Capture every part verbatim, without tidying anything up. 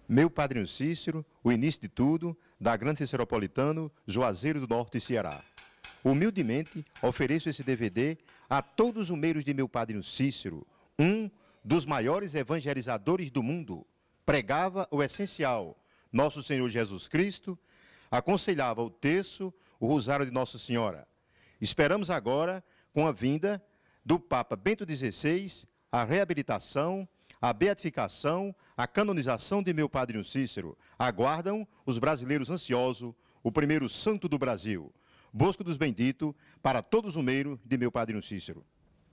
Meu padrinho Cícero, o início de tudo, da Grande Ciceropolitano, Juazeiro do Norte, Ceará. Humildemente, ofereço esse D V D a todos os meios de meu padrinho Cícero, um dos maiores evangelizadores do mundo. Pregava o essencial, nosso Senhor Jesus Cristo, aconselhava o terço, o rosário de Nossa Senhora. Esperamos agora, com a vinda do Papa Bento dezesseis, a reabilitação, a beatificação, a canonização de meu padrinho Cícero. Aguardam os brasileiros ansiosos, o primeiro santo do Brasil. Bosco dos Benditos, para todos os meios de meu padrinho Cícero.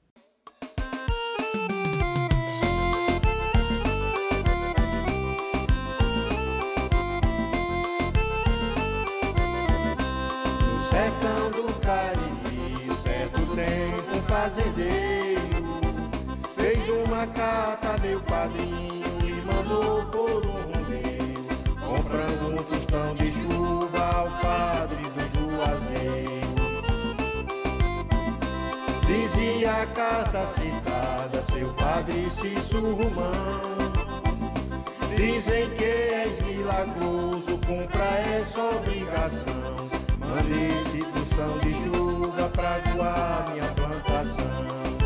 No sertão do Cariri, certo tempo um fazendeiro fez uma carta a meu padrinho e mandou por um rodeio, comprando um tostão de chuva ao padre do Juazeiro. Dizia a carta citada, seu padre Cícero Romão, dizem que és milagroso, cumpra essa obrigação, mande esse tostão de chuva pra aguar minha plantação.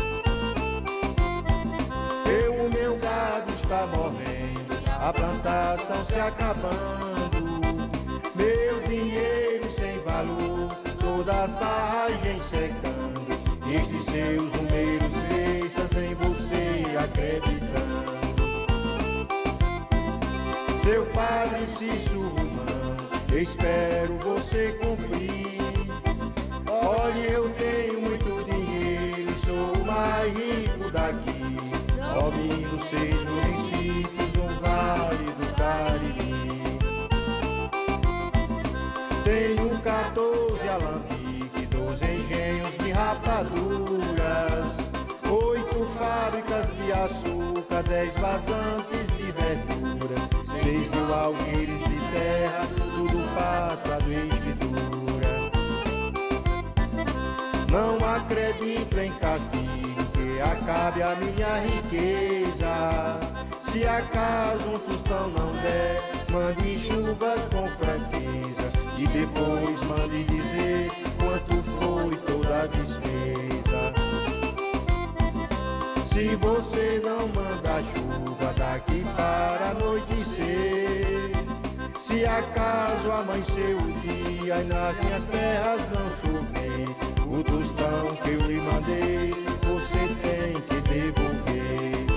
Eu, o meu gado está morrendo, a plantação se acabando, meu dinheiro sem valor, toda a farragem secando, estes seus números extras em você acreditando. Seu padre Cícero Romão, espero você cumprir. Olhe, eu tenho muito dinheiro e sou o mais rico daqui. Domino seis municípios no Vale do Cariri. Tenho quatorze alambiques, doze engenhos de rapaduras, oito fábricas de açúcar, dez vazantes de verduras, seis mil alqueires de terra, tudo passado em escritura. Não acredito em castigo que acabe a minha riqueza. Se acaso um tostão não der, mande chuva com franqueza e depois mande dizer quanto foi toda a despesa. Se você não manda chuva daqui para anoitecer, se acaso amanhecer o dia e nas minhas terras não chover, o tostão que eu lhe mandei você tem que devolver.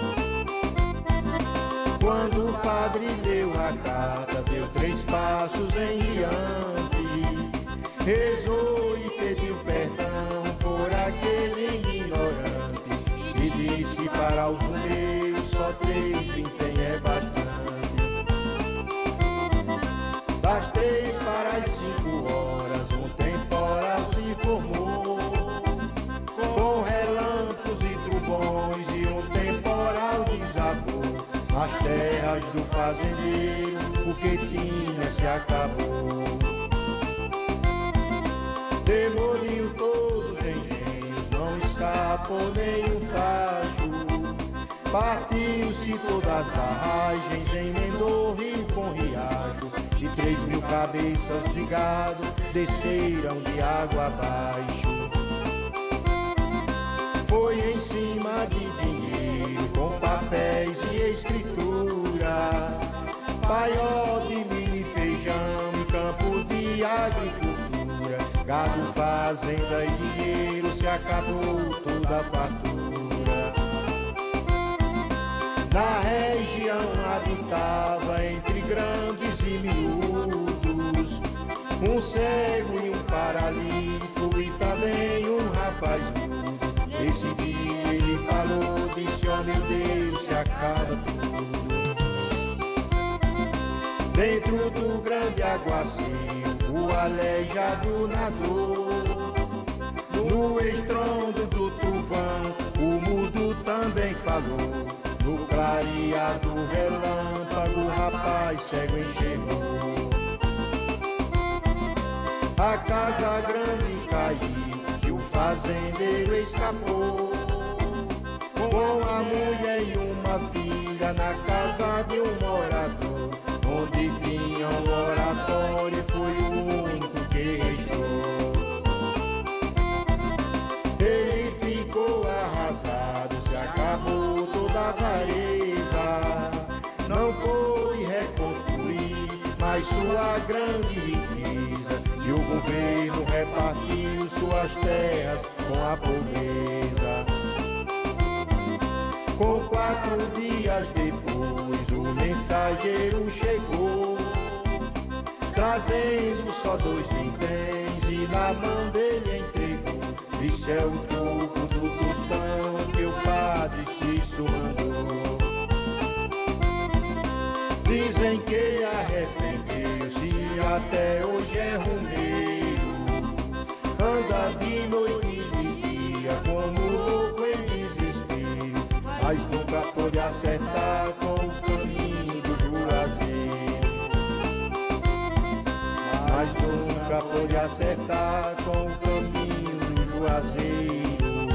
Quando o padre deu a carta, deu três passos em diante, rezou e pediu perdão por aquele ignorante, e disse para os meus, só três vintém é bastante. Das três para as cinco horas, um temporal se formou, com relâmpagos e trovões, e um temporal desabou as terras do fazendeiro, o que tinha se acabou. Demoliu todos os engenhos, não escapou nenhum cacho, partiu-se todas as barragens, emendou rio com riacho, e três mil cabeças de gado desceram de água abaixo. Foi em cima de dinheiro, com papéis e escritura, paiol de milho e feijão e campo de agricultura, gado, fazenda e dinheiro, se acabou toda a fartura. Na região habitava entre grandes e miúdos, um cego e um paralítico e também um rapaz mudo. Esse dia ele falou, disse, ó meu Deus, se acaba tudo. Dentro do grande aguaceiro, o aleijado nadou, no estrondo do trovão, o mudo também falou, no clarear do relâmpago, o rapaz cego enxergou. A casa grande caiu, que o fazendeiro escapou, com com a mulher e uma filha na casa de um morador, onde tinha um oratório e foi o único que restou. Ele ficou arrasado, se acabou toda a avareza, não pôde reconstruir mais sua grande riqueza, e o governo repartiu suas terras com a pobreza. Com quatro dias depois o mensageiro chegou, trazendo só dois vinténs, e na mão dele entregou. Isso é o troco do tostão que o padre Cício mandou. Dizem que arrependeu-se e até hoje é rumeiro, anda de noite e de dia como louco em desespero, mas nunca pôde acertar com o caminho do Juazeiro. Mas nunca pôde acertar com o caminho do Juazeiro.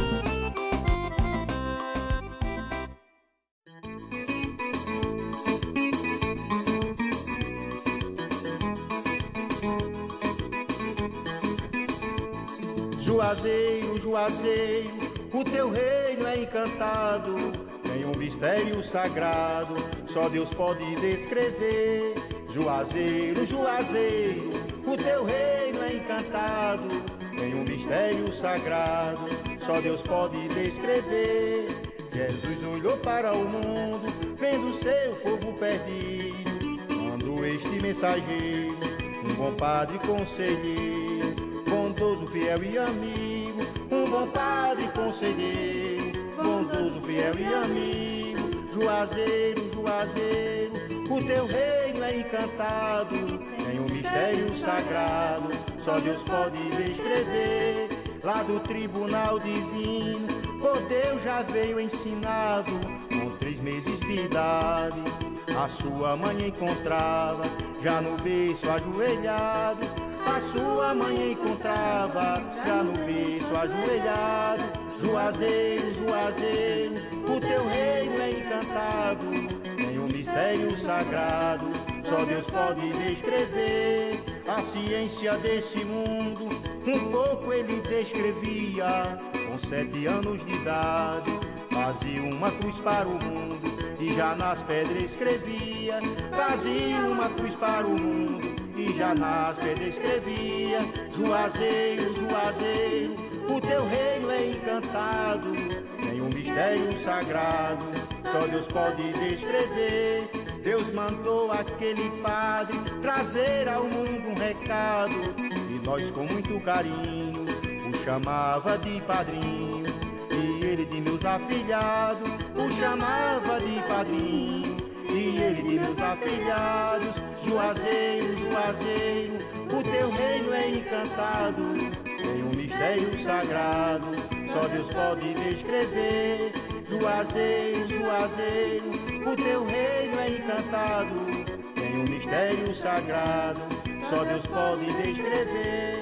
Juazeiro, Juazeiro, o teu reino é encantado, tem um mistério sagrado, só Deus pode descrever. Juazeiro, Juazeiro, o teu reino é encantado, tem um mistério sagrado, só Deus pode descrever. Jesus olhou para o mundo, vendo seu povo perdido, mandou este mensageiro, um bom padre conselheiro, bondoso, fiel e amigo, um bom padre conselheiro, bondoso, fiel e amigo. Juazeiro, Juazeiro, o teu reino é encantado, tem um mistério sagrado, só Deus pode descrever. Lá do tribunal divino, por Deus já veio ensinado, com três meses de idade, a sua mãe encontrava, já no berço ajoelhado. A sua mãe encontrava, já no berço ajoelhado. Juazeiro, Juazeiro, o teu reino é encantado, tem um mistério sagrado, só Deus pode descrever. A ciência desse mundo, um pouco ele descrevia, com sete anos de idade, fazia uma cruz para o mundo, e já nas pedras escrevia, fazia uma cruz para o mundo, e já nas pedras escrevia. Juazeiro, Juazeiro, o teu reino é encantado, tem um mistério sagrado, só Deus pode descrever. Deus mandou aquele padre trazer ao mundo um recado, e nós com muito carinho o chamava de padrinho, e ele de meus afilhados o chamava de padrinho, e ele de meus afilhados. Juazeiro, Juazeiro, o teu reino é encantado, tem um mistério sagrado, só Deus pode descrever. Juazeiro, Juazeiro, o teu reino é encantado, tem um mistério sagrado, só Deus pode descrever.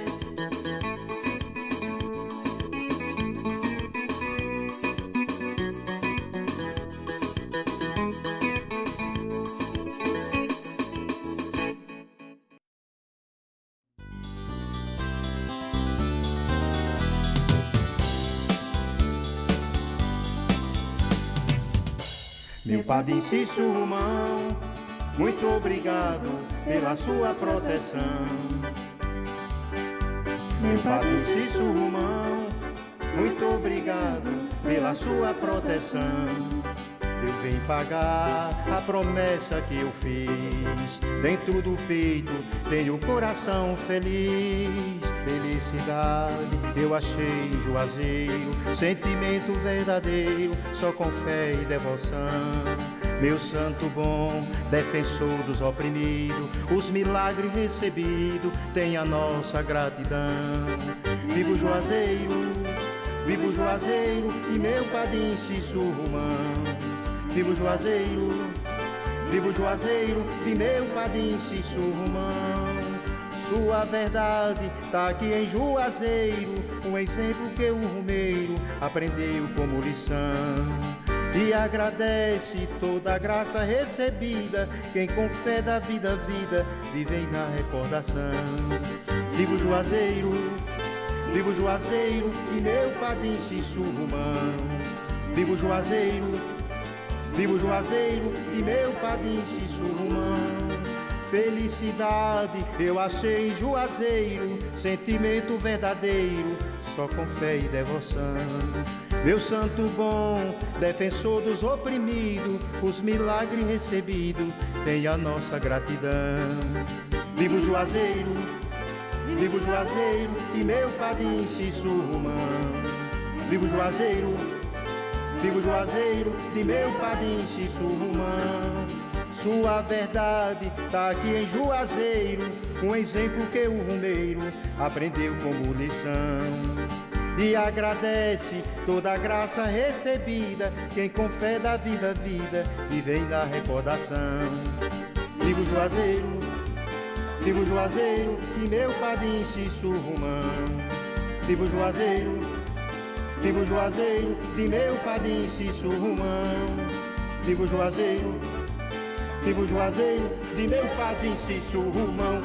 Meu padre Cício Romão, muito obrigado pela sua proteção. Meu padre Cício Romão, muito obrigado pela sua proteção. Eu venho pagar a promessa que eu fiz, dentro do peito tenho o coração feliz. Felicidade eu achei em Juazeiro, sentimento verdadeiro, só com fé e devoção. Meu santo bom, defensor dos oprimidos, os milagres recebidos, tem a nossa gratidão. Vivo Juazeiro, vivo Juazeiro e meu padrinho Cício Romão. Vivo Juazeiro, vivo Juazeiro e meu padrinho Cício Romão. Sua verdade tá aqui em Juazeiro, um exemplo que o romeiro aprendeu como lição. e agradece toda a graça recebida. Quem com fé da vida a vida vive na recordação. Viva o Juazeiro, viva o Juazeiro e meu padrinho Cício Romão. Viva o Juazeiro, viva o Juazeiro e meu padrinho Cício Romão. Felicidade eu achei em Juazeiro, sentimento verdadeiro, só com fé e devoção. Meu santo bom, defensor dos oprimidos, os milagres recebidos, tem a nossa gratidão. Viva o Juazeiro, viva o Juazeiro e meu padrinho Cício Romão. Viva o Juazeiro, viva o Juazeiro e meu padrinho Cício Romão. Sua verdade tá aqui em Juazeiro, um exemplo que o rumeiro aprendeu como lição. E agradece toda a graça recebida, quem com fé da vida a vida e vem da recordação. Viva o Juazeiro, viva o Juazeiro e meu padrinho Cício Romão. Viva o Juazeiro, viva o Juazeiro e meu padrinho Cício Romão. Viva o Juazeiro, viva o Juazeiro de meu padrinho Cício Romão.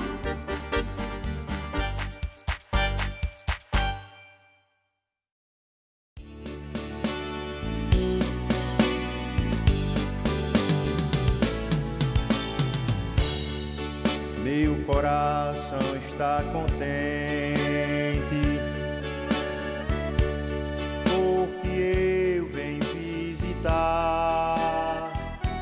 Meu coração está contente, porque eu venho visitar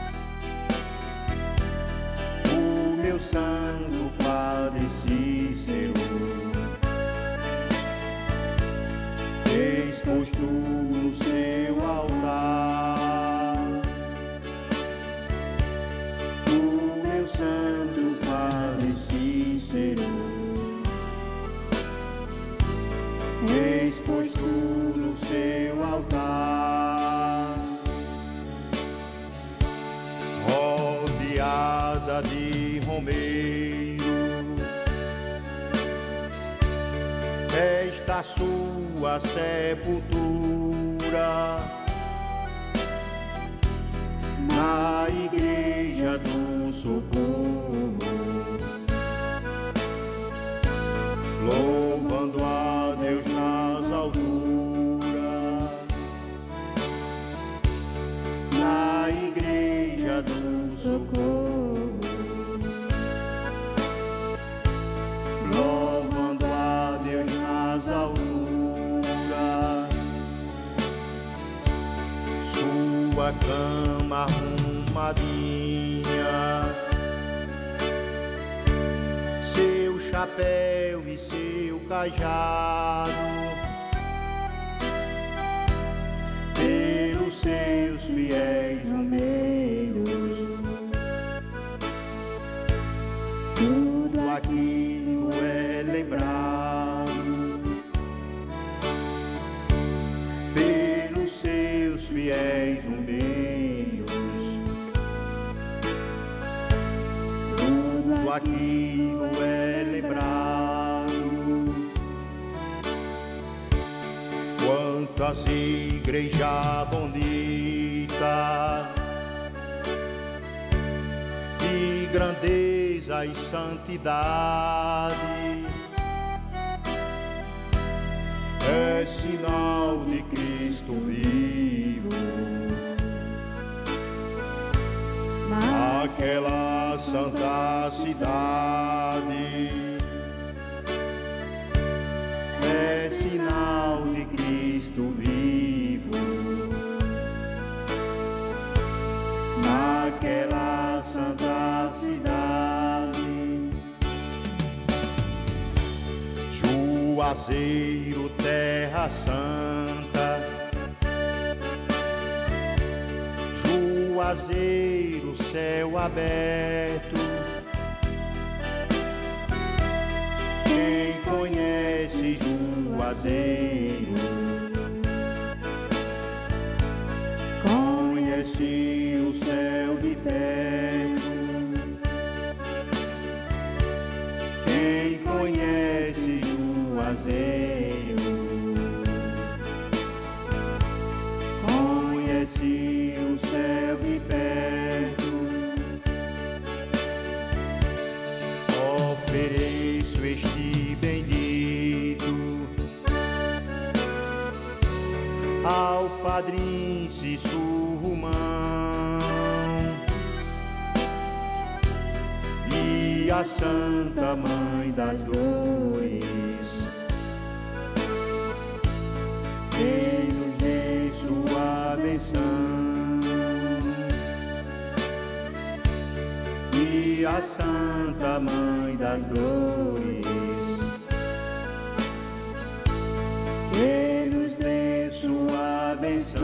o meu santo Padre Cícero, exposto no seu altar. O meu santo Padre Cícero, exposto no seu altar, rodeada de romeiro, esta sua sepultura, na igreja do socorro, louvando a Deus nas alturas, na igreja do socorro, louvando a Deus nas alturas. Sua cama arrumadinha, seu chapéu e seu cajado, pelos seus fiéis romeiros, tudo aquilo é lembrado. Pelos seus fiéis romeiros, tudo aquilo é lembrado. Quantas igrejas bonitas, de grandeza e santidade, é sinal de Cristo vivo, naquela santa cidade, é sinal de Cristo vivo, naquela santa cidade. Juazeiro, terra santa, Juazeiro, céu aberto. Quem conhece Juazeiro conhece o céu de perto. Quem conhece Juazeiro conhece o ofereço este bendito ao Padrinho Cícero Romão e a Santa Mãe das Dores, que nos dê sua bênção. E a Santa Mãe das Dores, que nos dê sua bênção.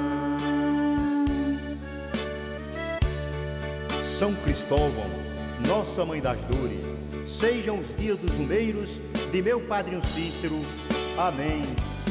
São Cristóvão, Nossa Mãe das Dores, sejam os dias dos umeiros de meu Padrinho Cícero. Amém.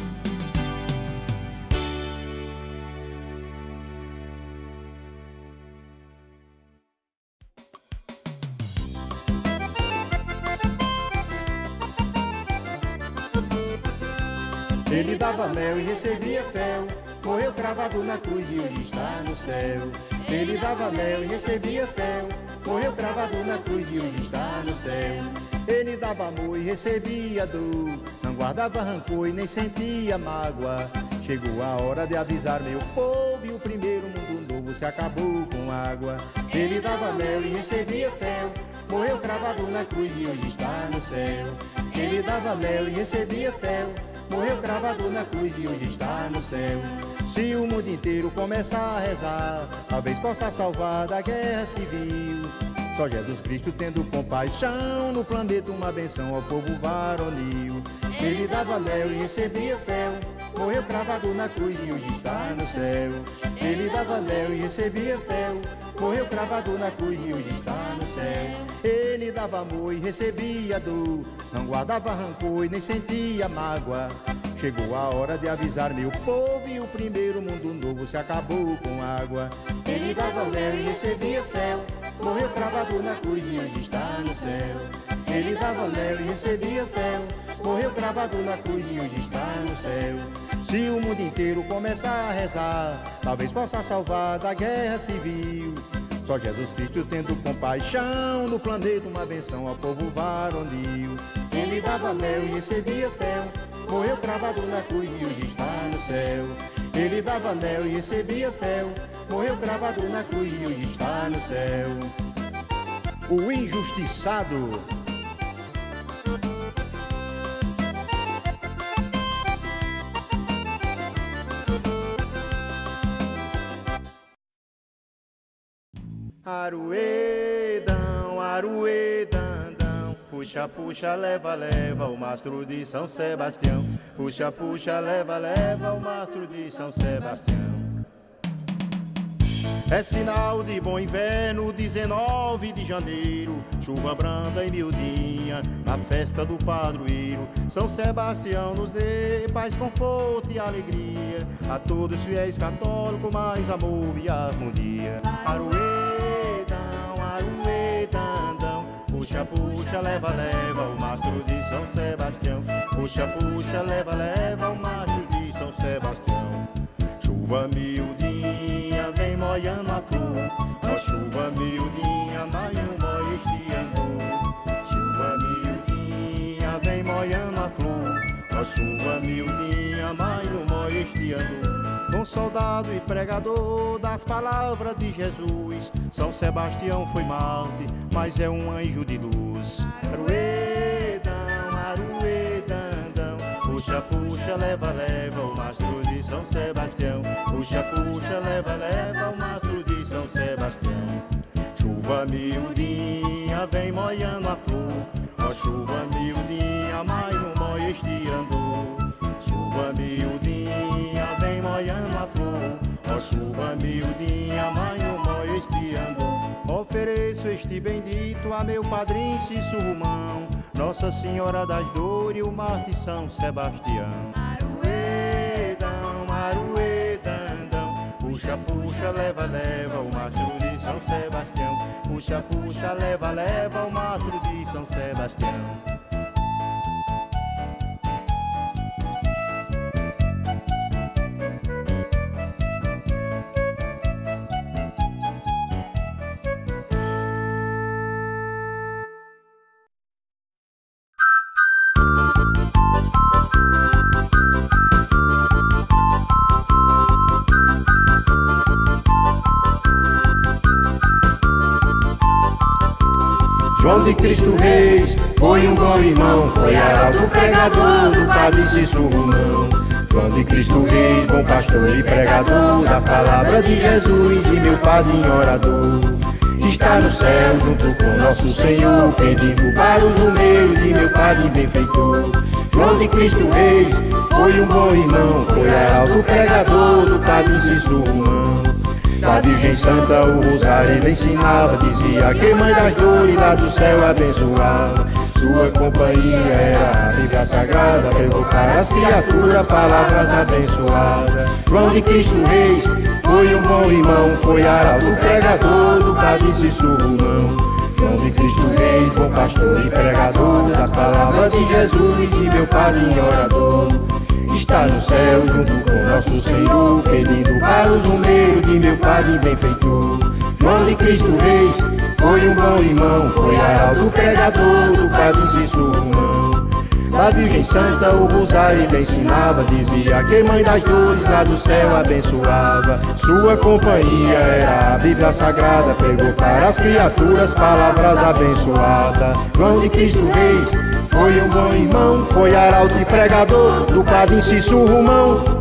Ele dava mel e recebia fel, morreu cravado na cruz e hoje está no céu. Ele dava mel e recebia fel, morreu cravado na cruz e hoje está no céu. Ele dava amor e recebia dor, não guardava rancor e nem sentia mágoa. Chegou a hora de avisar meu povo e o primeiro mundo novo se acabou com água. Ele dava mel e recebia fel, morreu cravado na cruz e hoje está no céu. Ele dava mel e recebia fel, morreu cravado na cruz e hoje está no céu. Se o mundo inteiro começar a rezar, talvez possa salvar da guerra civil. Só Jesus Cristo tendo compaixão, no planeta uma benção ao povo varonil. Ele dava mel e recebia fel, morreu cravado na cruz e hoje está no céu. Ele dava mel e recebia fel, morreu cravado na cruz e hoje está no céu. Ele dava amor e recebia dor, não guardava rancor e nem sentia mágoa. Chegou a hora de avisar meu povo e o primeiro mundo novo se acabou com água. Ele dava mel e recebia fel, morreu cravado na cruz e hoje está no céu. Ele dava mel e recebia fel, morreu cravado na cruz e hoje está no céu. Se o mundo inteiro começar a rezar, talvez possa salvar da guerra civil. Só Jesus Cristo tendo compaixão, no planeta uma benção ao povo varonil. Ele dava mel e recebia fel, morreu cravado na cruz e hoje está no céu. Ele dava mel e recebia fel, morreu cravado na cruz e hoje está no céu. O injustiçado. Aruedão, aruedandão, puxa, puxa, leva, leva o mastro de São Sebastião. Puxa, puxa, leva, leva o mastro de São Sebastião. É sinal de bom inverno, dezenove de janeiro, chuva branda e miudinha, na festa do padroeiro. São Sebastião nos dê paz, conforto e alegria, a todos os fiéis católicos, mais amor e harmonia. Aruedão, aruedandão, puxa, puxa, leva, leva o mastro de São Sebastião. Puxa, puxa, leva, leva o mastro de São Sebastião. Chuva miudinha, vem molhando a flor, ó chuva miudinha, mais um molho este andor. Chuva miudinha, vem molhando a flor, ó chuva miudinha, mais um molho este andor. Bom soldado e pregador das palavras de Jesus, São Sebastião foi Marte, mas é um anjo de luz. Aruedão, aruedandão, puxa, puxa, leva, leva o mastro de São Sebastião. Puxa, puxa, leva, leva o mastro de São Sebastião. Chuva miudinha, vem molhando a flor, ó chuva miudinha, mais um molho este andor. Chuva miudinha, vem molhando a flor, ó chuva miudinha, mais um molho este andor. Ofereço este bendito a meu padrinho Cícero Romão, Nossa Senhora das Dores e o Marte São Sebastião. Aruedão, aruedandão, puxa, puxa, leva, leva o mastro de São Sebastião. Puxa, puxa, leva, leva o mastro de São Sebastião. João de Cristo Reis foi um bom irmão, foi arauto pregador do Padre Cícero Romão. João de Cristo Reis, bom pastor e pregador das palavras de Jesus e meu padrinho orador. Está no céu junto com nosso Senhor, pedindo para os humeiros de meu padre benfeitor. João de Cristo Reis foi um bom irmão, foi arauto pregador do Padre Cícero Romão. Da Virgem Santa o rosário ele ensinava, dizia que mãe das dores lá do céu abençoava. Sua companhia era a Bíblia Sagrada, pregou para as criaturas palavras abençoadas. João de Cristo Reis foi um bom irmão, foi arauto pregador do Padre Cícero Romão. João de Cristo Reis, bom pastor e pregador das palavras de Jesus e meu padrinho orador. Está no céu junto com nosso Senhor, pedindo para os humeiros de meu padre benfeitor. João de Cristo Reis foi um bom irmão, foi arauto pregador do Padre Cícero Romão. Da Virgem Santa o rosário ele ensinava, dizia que mãe das dores lá do céu abençoava. Sua companhia era a Bíblia Sagrada, pregou para as criaturas palavras abençoadas. João de Cristo Reis foi um bom irmão, foi arauto e pregador do Padre Cícero Romão.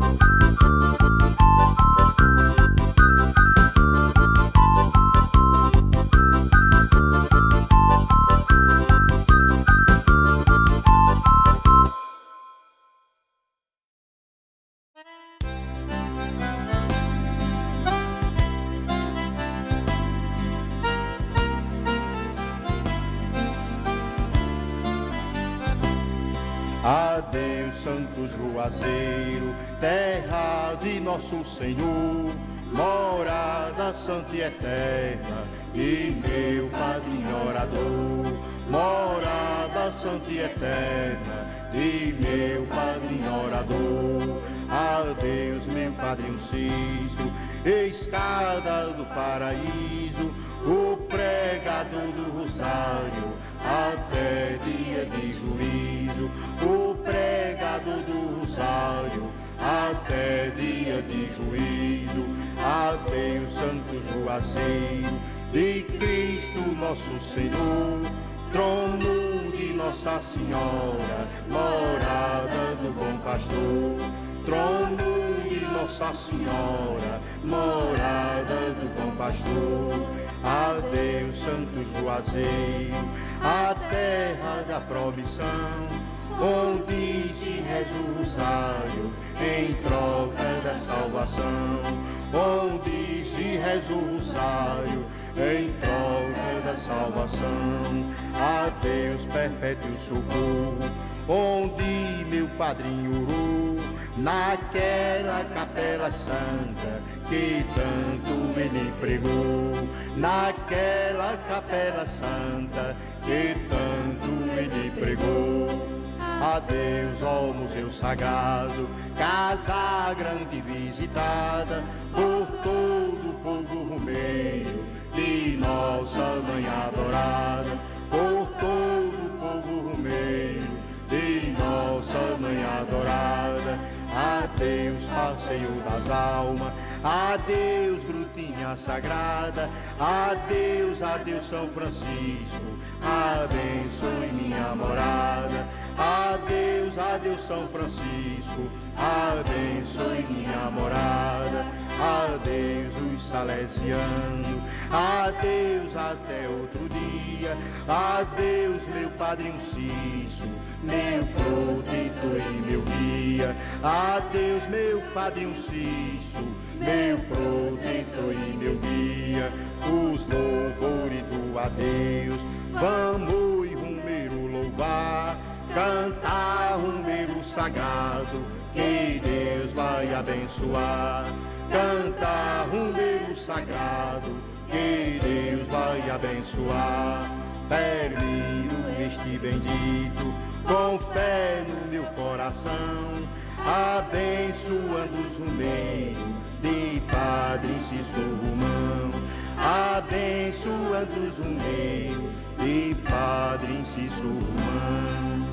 Adeus, Santo Juazeiro, terra de nosso Senhor, morada santa e eterna, e meu padrinho orador. Morada santa e eterna, e meu padrinho orador. Adeus, meu padrinho Cícero, escada do paraíso, o pregador do rosário, até dia de juízo. O pregador do rosário, até dia de juízo. Adeus, Santo Juazeiro, de Cristo nosso Senhor, trono de Nossa Senhora, morada do bom pastor. Trono de Nossa Senhora, morada do bom pastor. Adeus, Santo Juazeiro, a terra da promissão, onde se reza o rosário em troca da salvação. Onde se reza o rosário em troca da salvação. Adeus, perpétuo socorro, onde meu padrinho orou, naquela capela santa que tanto ele pregou. Naquela capela santa que tanto ele pregou. Adeus, ó museu sagrado, casa grande visitada por todo o povo romeiro, de nossa mãe adorada. Por todo o povo romeiro, de nossa mãe adorada. Adeus, passeio das almas, adeus, grutinha sagrada. Adeus, adeus, São Francisco, abençoe minha morada. Adeus, adeus, São Francisco, abençoe minha morada. Adeus, os salesianos, adeus, até outro dia. Adeus, meu padrinho Cícero, meu protetor e meu guia. Adeus, meu padrinho Cícero, meu protetor e meu guia. Os louvores do adeus, vamos rumeiro louvar, cantar rumeiro sagrado, que Deus vai abençoar. Cantar rumeiro sagrado, que Deus vai abençoar. Termino este bendito com fé no meu coração, abençoando os rumeiros de Padre Cícero Romão. Abençoando os rumeiros de Padre Cícero Romão.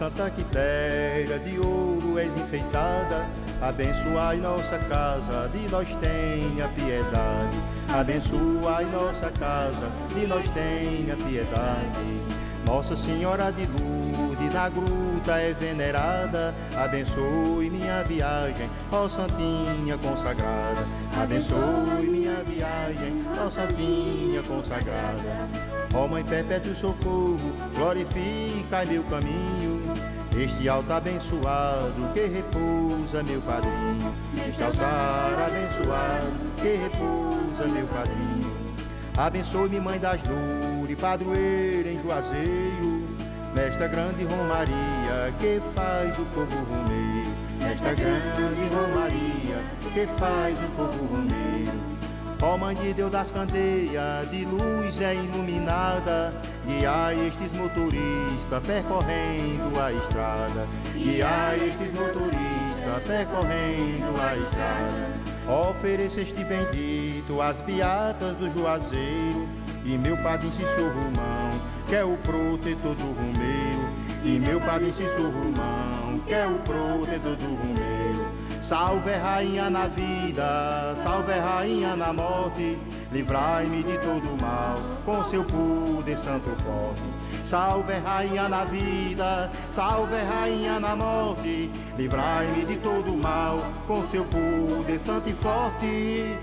Santa Quitéria de ouro és enfeitada, abençoai nossa casa, de nós tenha piedade. Abençoai nossa casa, de nós tenha piedade. Nossa Senhora de Lourdes na gruta é venerada, abençoe minha viagem, ó Santinha consagrada. Abençoe minha viagem, ó Santinha consagrada. Ó Mãe perpétuo socorro, glorificai meu caminho, este altar abençoado que repousa meu padrinho. Este altar abençoado que repousa meu padrinho. Abençoe-me, Mãe das Dores, padroeira em Juazeiro, nesta grande romaria que faz o povo romeiro. Nesta grande romaria que faz o povo romeiro. Ó Mãe de Deus das candeias, de luz é iluminada, guiai estes motoristas percorrendo a estrada. Guiai estes motoristas percorrendo a estrada. Ofereceste bendito as beatas do Juazeiro, e meu padre Cício Romão, que é o protetor do romeiro. E meu padre Cício Romão, que é o protetor do romeiro. Salve rainha na vida, salve rainha na morte, livrai-me de todo mal, com seu poder santo forte. Salve rainha na vida, salve rainha na morte, livrai-me de todo mal, com seu poder santo e forte.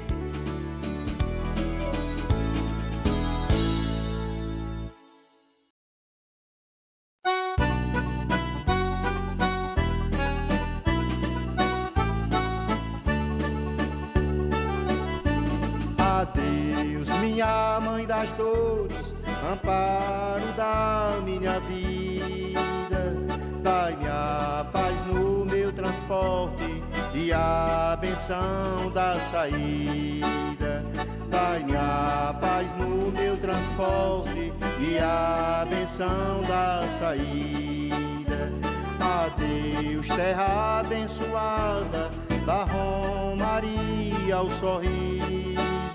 Adeus, minha Mãe das Dores, amparo da minha vida, dai-me a paz no meu transporte e a benção da saída. Dai-me a paz no meu transporte e a benção da saída. Adeus, terra abençoada, da romaria ao sorriso,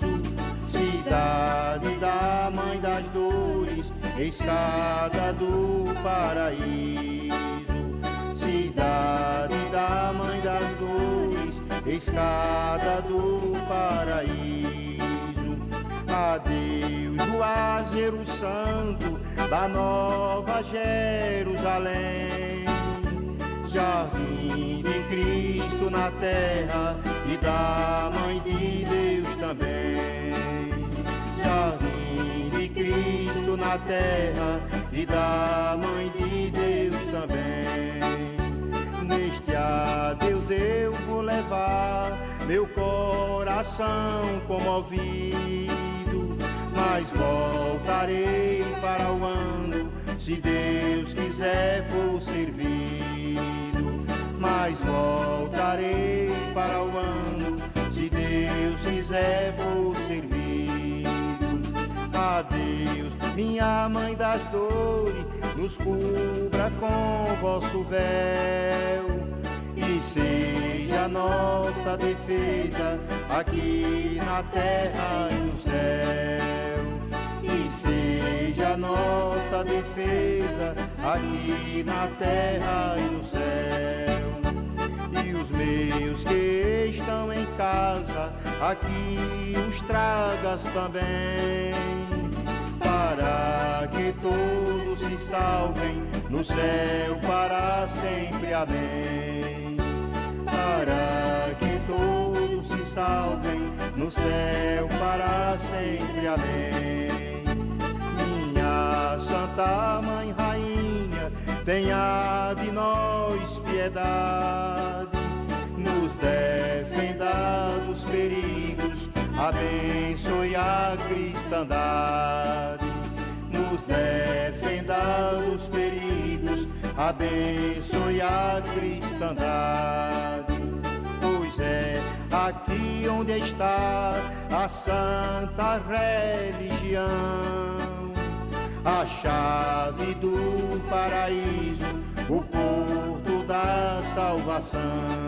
cidade da Mãe das Dores, escada do paraíso. Cidade da Mãe das Dores, escada do paraíso. Adeus, Juazeiro Santo, da Nova Jerusalém, jardim de Cristo na terra e da Mãe de Deus também. Jardim de Cristo na terra e da Mãe de Deus também. Neste adeus eu vou levar meu coração comovido, mas voltarei para o ano, se Deus quiser for servido. Mas voltarei para o ano, se Deus quiser for servido. Adeus, minha Mãe das Dores, nos cubra com vosso véu e seja a nossa defesa aqui na terra e no céu. E seja a nossa defesa aqui na terra e no céu. E os meus que estão em casa, aqui os tragas também, para que todos se salvem no céu para sempre, amém. Para que todos se salvem no céu para sempre, amém. Minha Santa Mãe Rainha, tenha de nós piedade, nos defenda dos perigos, abençoe a cristandade. Nos defenda dos perigos, abençoe a cristandade. Pois é aqui onde está a santa religião, a chave do paraíso, o porto da salvação.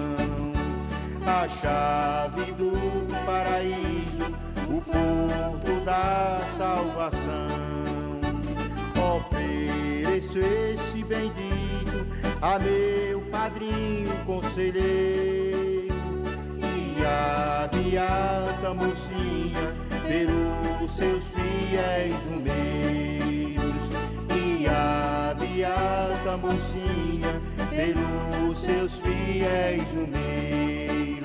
A chave do paraíso, o porto da salvação. Ofereço esse bendito a meu padrinho conselheiro, e a beata mocinha pelos seus fiéis rumeiros, e a beata mocinha pelos seus fiéis rumeiros.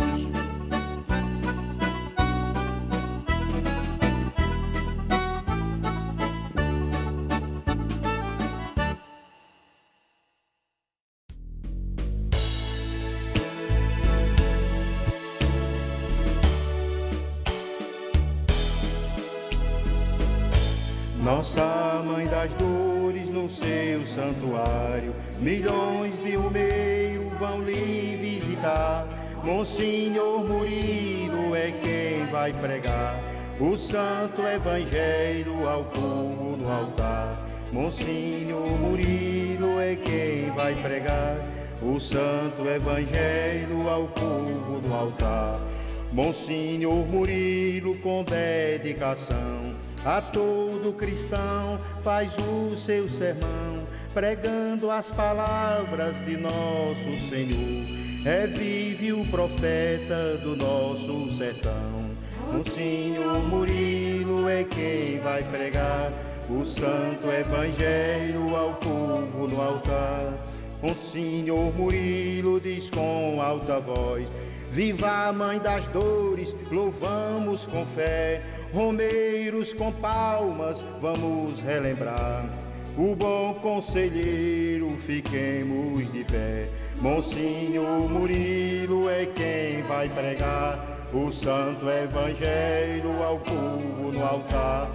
Nossa Mãe das Dores no seu santuário, milhões de rumeiros vão lhe visitar. Monsenhor Murilo é quem vai pregar o santo evangelho ao povo no altar. Monsenhor Murilo é quem vai pregar o santo evangelho ao povo no altar. Monsenhor Murilo, com dedicação a todo cristão, faz o seu sermão, pregando as palavras de nosso Senhor. É vive o profeta do nosso sertão. Monsenhor Murilo é quem vai pregar o santo evangelho ao povo no altar. Monsenhor Murilo diz com alta voz: viva a Mãe das Dores, louvamos com fé. Romeiros com palmas, vamos relembrar o bom conselheiro, fiquemos de pé. Monsenhor Murilo é quem vai pregar o santo evangelho ao povo no altar.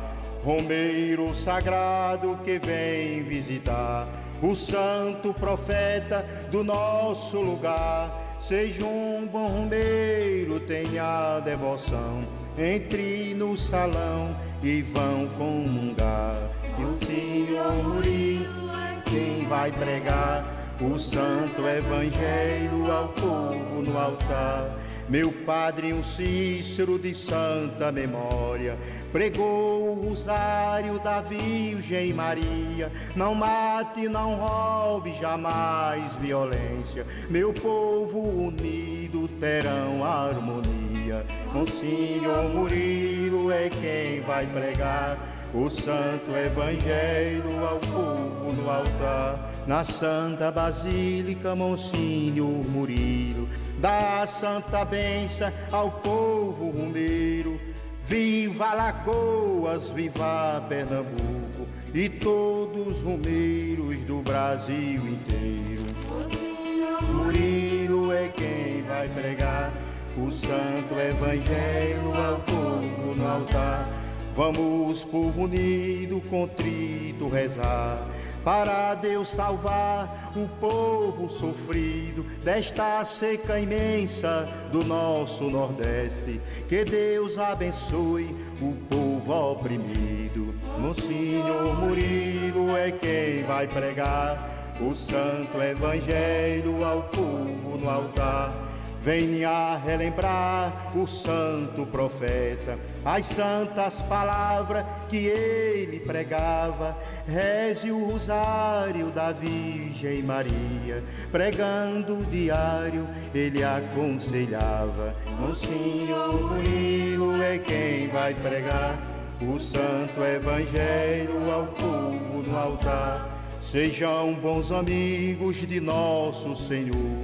Romeiro sagrado que vem visitar o santo profeta do nosso lugar. Seja um bom romeiro, tenha devoção, entre no salão e vão comungar. E o Senhor Murilo é quem vai pregar o santo evangelho ao povo no altar. Meu padrinho Cícero de santa memória pregou o rosário da Virgem Maria. Não mate, não roube, jamais violência. Meu povo unido terão harmonia. Monsenhor Murilo é quem vai pregar o santo evangelho ao povo no altar. Na Santa Basílica, Monsenhor Murilo dá a santa bênção ao povo rumeiro. Viva Alagoas, viva Pernambuco e todos os rumeiros do Brasil inteiro. Monsenhor Murilo é quem vai pregar o santo evangelho ao povo no altar. Vamos, povo unido, contrito, rezar para Deus salvar o povo sofrido desta seca imensa do nosso Nordeste. Que Deus abençoe o povo oprimido. Monsenhor Murilo é quem vai pregar o santo evangelho ao povo no altar. Venha relembrar o santo profeta, as santas palavras que ele pregava. Reze o rosário da Virgem Maria, pregando o diário ele aconselhava. Monsenhor Murilo é quem vai pregar o santo evangelho ao povo no altar. Sejam bons amigos de nosso Senhor,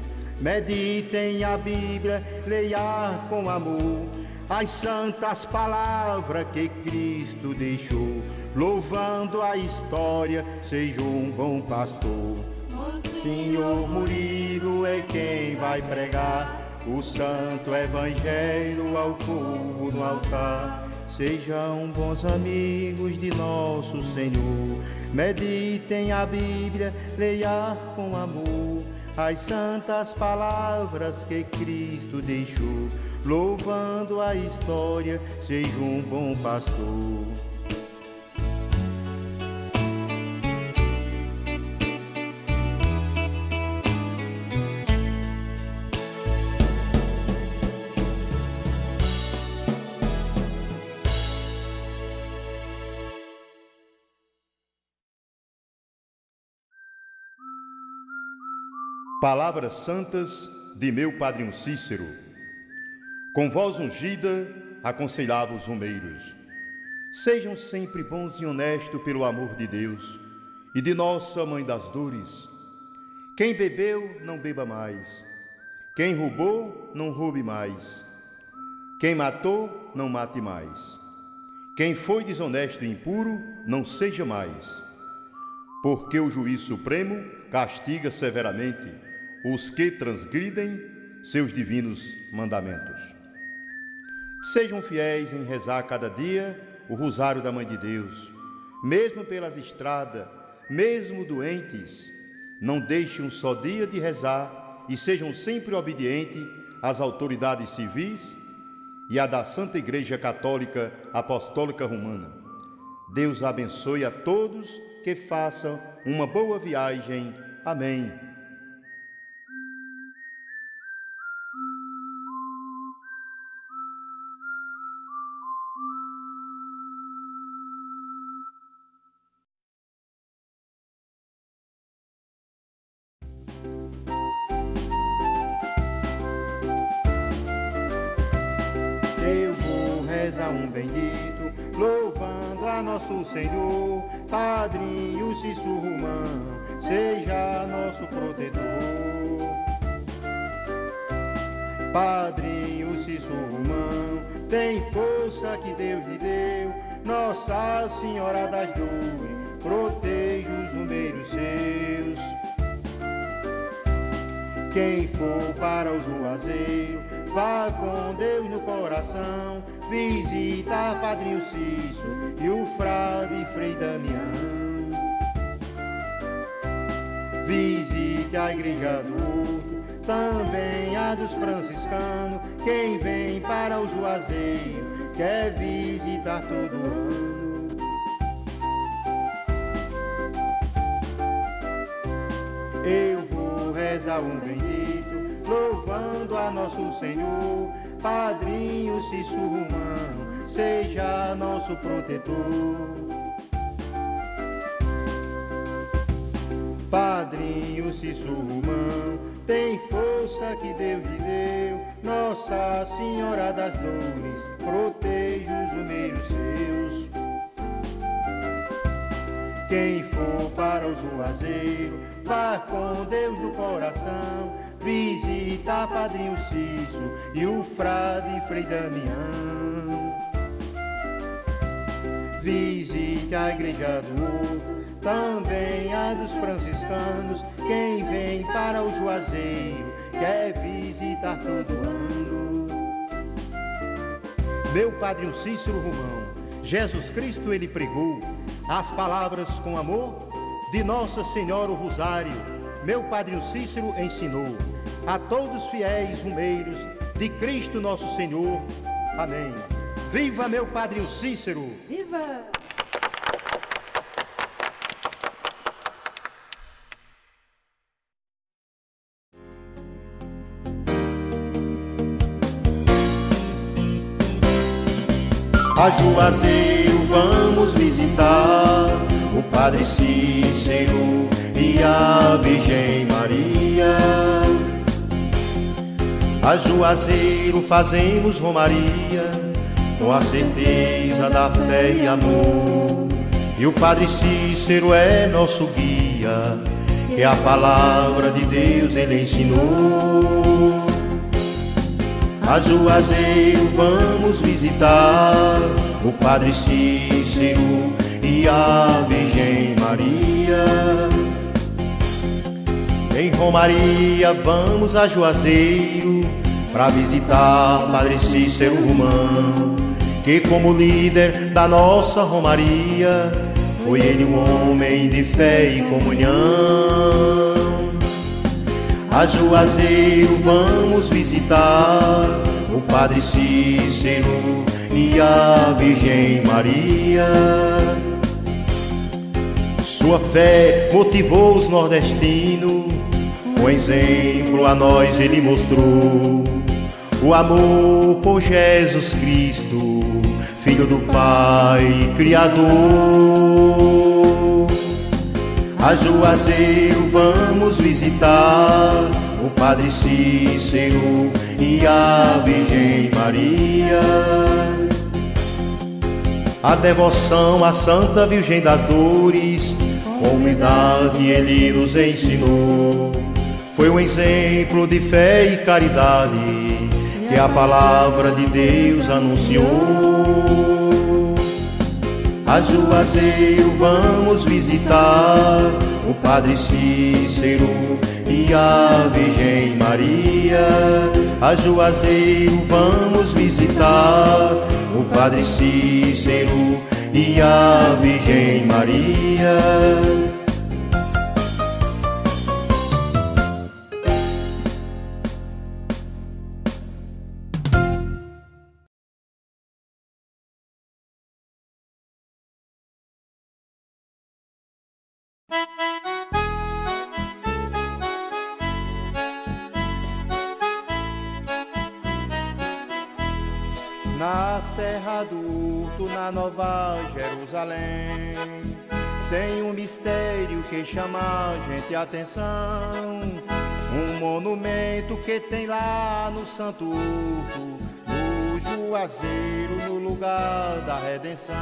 meditem a Bíblia, leiam com amor as santas palavras que Cristo deixou. Louvando a história, seja um bom pastor. Monsenhor Murilo é quem vai pregar o santo evangelho ao povo no altar. Sejam bons amigos de nosso Senhor, meditem a Bíblia, leiam com amor as santas palavras que Cristo deixou. Louvando a história, seja um bom pastor. Palavras santas de meu padrinho Cícero. Com voz ungida, aconselhava os romeiros: sejam sempre bons e honestos pelo amor de Deus e de nossa Mãe das Dores. Quem bebeu, não beba mais. Quem roubou, não roube mais. Quem matou, não mate mais. Quem foi desonesto e impuro, não seja mais. Porque o juiz supremo castiga severamente os que transgridem seus divinos mandamentos. Sejam fiéis em rezar cada dia o rosário da Mãe de Deus, mesmo pelas estradas, mesmo doentes. Não deixem um só dia de rezar e sejam sempre obedientes às autoridades civis e à da Santa Igreja Católica Apostólica Romana. Deus abençoe a todos, que façam uma boa viagem. Amém. Eu vou rezar um bendito, louvando a nosso Senhor. Padrinho Cícero Romão, seja nosso protetor. Padrinho Cícero Romão, tem força que Deus lhe deu. Nossa Senhora das Dores, proteja os romeiros seus. Quem for para o Juazeiro, vá com Deus no coração, visita Padrinho Cícero e o frade Frei Damião. Visite a igreja do Horto, também a dos franciscanos. Quem vem para o Juazeiro, quer visitar todo ano. Eu vou rezar um bendito, louvando a nosso Senhor. Padrinho Cícero Romão, seja nosso protetor. Padrinho Cícero Romão, tem força que Deus lhe deu. Nossa Senhora das Dores, proteja os romeiros seus. Quem for para o Juazeiro, vá com Deus no coração, visita Padrinho Cícero e o frade Frei Damião. Visite a igreja do Horto, também a dos franciscanos. Quem vem para o Juazeiro, quer visitar todo ano. Meu Padrinho Cícero Romão, Jesus Cristo ele pregou as palavras com amor de Nossa Senhora o Rosário. Meu Padrinho Cícero ensinou a todos os fiéis romeiros de Cristo nosso Senhor. Amém. Viva meu Padrinho Cícero! Viva! A Juazeiro vamos visitar o Padre Cícero e a Virgem Maria. A Juazeiro fazemos romaria com a certeza da fé e amor. E o Padre Cícero é nosso guia, que a palavra de Deus ele ensinou. A Juazeiro vamos visitar o Padre Cícero e a Virgem Maria. Em romaria vamos a Juazeiro para visitar Padre Cícero Romão, que como líder da nossa romaria foi ele um homem de fé e comunhão. A Juazeiro vamos visitar o Padre Cícero e a Virgem Maria. Sua fé motivou os nordestinos, com exemplo a nós ele mostrou o amor por Jesus Cristo, Filho do Pai Criador. A Juazeiro vamos visitar o Padre Cícero e a Virgem Maria. A devoção à Santa Virgem das Dores, com humildade ele nos ensinou. Foi um exemplo de fé e caridade que a palavra de Deus anunciou. A Juazeiro vamos visitar o Padre Cícero e a Virgem Maria. A Juazeiro vamos visitar o Padre Cícero e a Virgem Maria. Na Serra do Urto, na Nova Jerusalém, tem um mistério que chama a gente a atenção. Um monumento que tem lá no Santo Urto, no Juazeiro, no lugar da redenção.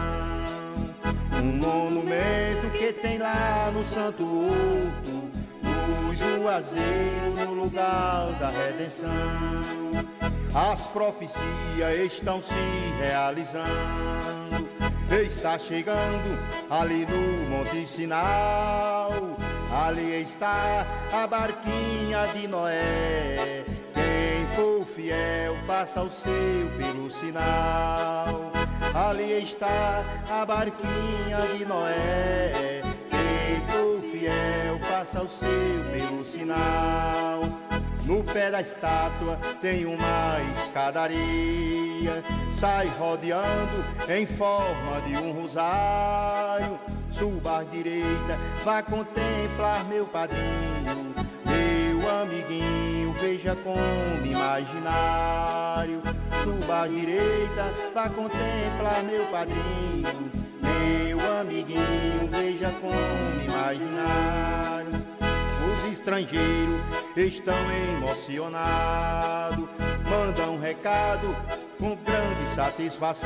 Um monumento que tem lá no Santo Urto, no Juazeiro, no lugar da redenção. As profecias estão se realizando. Está chegando ali no Monte Sinal. Ali está a barquinha de Noé. Quem for fiel, faça o seu pelo sinal. Ali está a barquinha de Noé. Quem for fiel, faça o seu pelo sinal. No pé da estátua tem uma escadaria, sai rodeando em forma de um rosário. Suba à direita, vá contemplar meu padrinho, meu amiguinho, veja como imaginário. Suba à direita, vá contemplar meu padrinho, meu amiguinho, veja como imaginário. Os estrangeiros estão emocionados, mandam um recado com grande satisfação,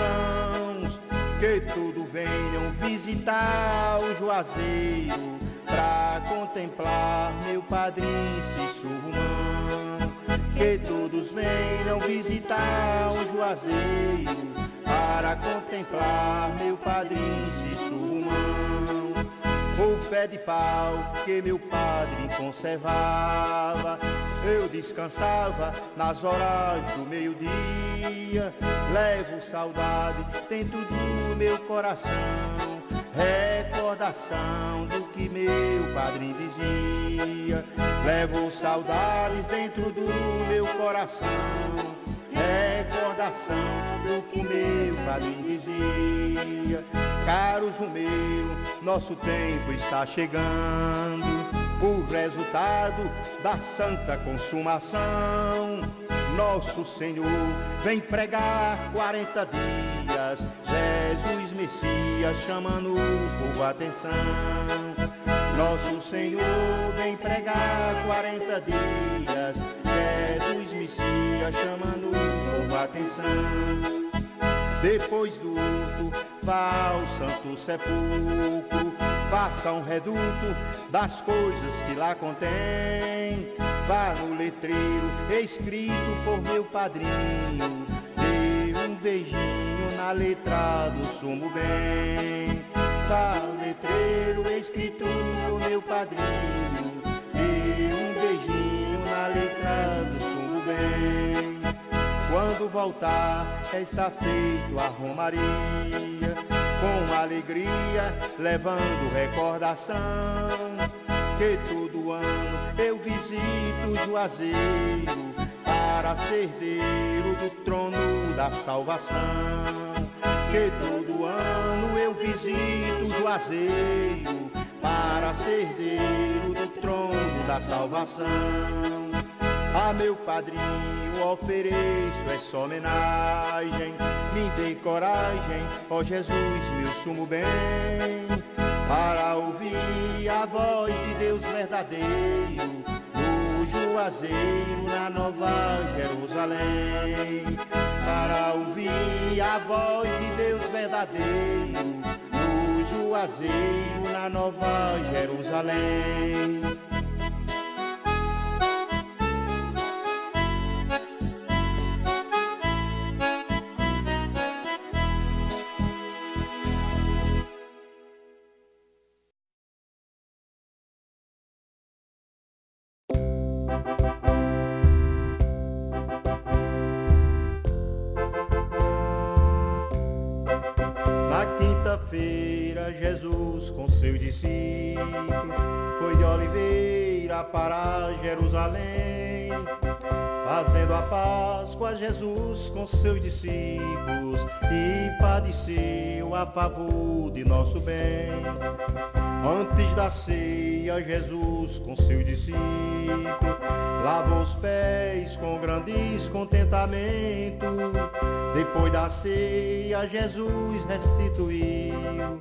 que tudo venham visitar o Juazeiro, pra contemplar meu padrinho Cícero Romão. Que todos venham visitar o Juazeiro, para contemplar meu padrinho Cícero Romão. O pé de pau que meu padre conservava, eu descansava nas horas do meio-dia. Levo saudade dentro do meu coração, recordação do que meu padrinho dizia. Levo saudades dentro do meu coração, recordação do que meu padrinho dizia. Caros Romeiros, nosso tempo está chegando, o resultado da santa consumação. Nosso Senhor vem pregar quarenta dias, Jesus Messias chamando o povo a atenção. Nosso Senhor vem pregar quarenta dias, Jesus Messias chamando o povo a atenção. Depois do urto, vá ao Santo Sepulcro, faça um reduto das coisas que lá contém. Vá no letreiro escrito por meu padrinho, dê um beijinho na letra do sumo bem. Vá no letreiro escrito por meu padrinho, dê um beijinho na letra do sumo bem. Quando voltar, está feito a romaria, com alegria, levando recordação, que todo ano eu visito Juazeiro, para ser herdeiro do trono da salvação. Que todo ano eu visito Juazeiro, para ser herdeiro do trono da salvação. A meu padrinho ofereço essa homenagem, me dê coragem, ó Jesus, meu sumo bem. para ouvir a voz de Deus verdadeiro, no Juazeiro, na Nova Jerusalém. Para ouvir a voz de Deus verdadeiro, no Juazeiro, na Nova Jerusalém. Quinta-feira, Jesus com seus discípulos foi de Oliveira para Jerusalém, fazendo a Páscoa. Jesus com seus discípulos e padeceu a favor de nosso bem. Antes da ceia, Jesus com seus discípulos lavou os pés com grande descontentamento. Depois da ceia, Jesus restituiu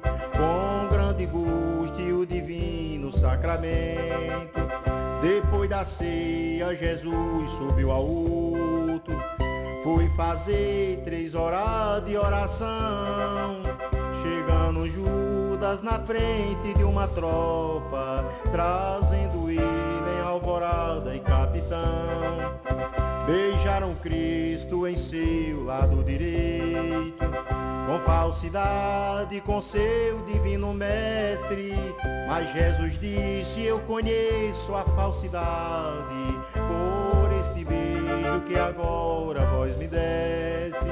com grande gosto o divino sacramento. Depois da ceia, Jesus subiu ao alto, foi fazer três horas de oração. Chegando Judas na frente de uma tropa, trazendo ele em alvorada e capitão. Beijaram Cristo em seu lado direito, com falsidade com seu divino mestre. Mas Jesus disse: eu conheço a falsidade, por este beijo que agora vós me deste.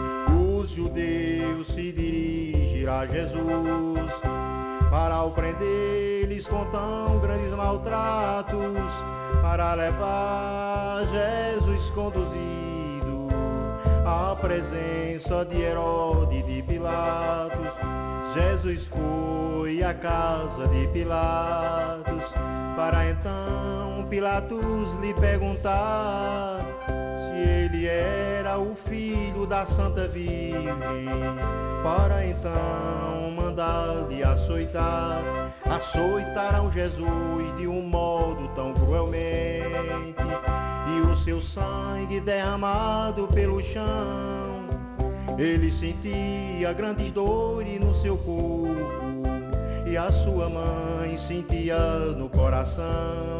Os judeus se dirigirão a Jesus para o prender-lhes com tão grandes maltratos, para levar Jesus conduzido à presença de Herodes e de Pilatos. Jesus foi à casa de Pilatos, para então Pilatos lhe perguntar se ele era o filho da Santa Virgem, para então mandar-lhe açoitar. Açoitaram Jesus de um modo tão cruelmente, e o seu sangue derramado pelo chão. Ele sentia grandes dores no seu corpo, e a sua mãe sentia no coração.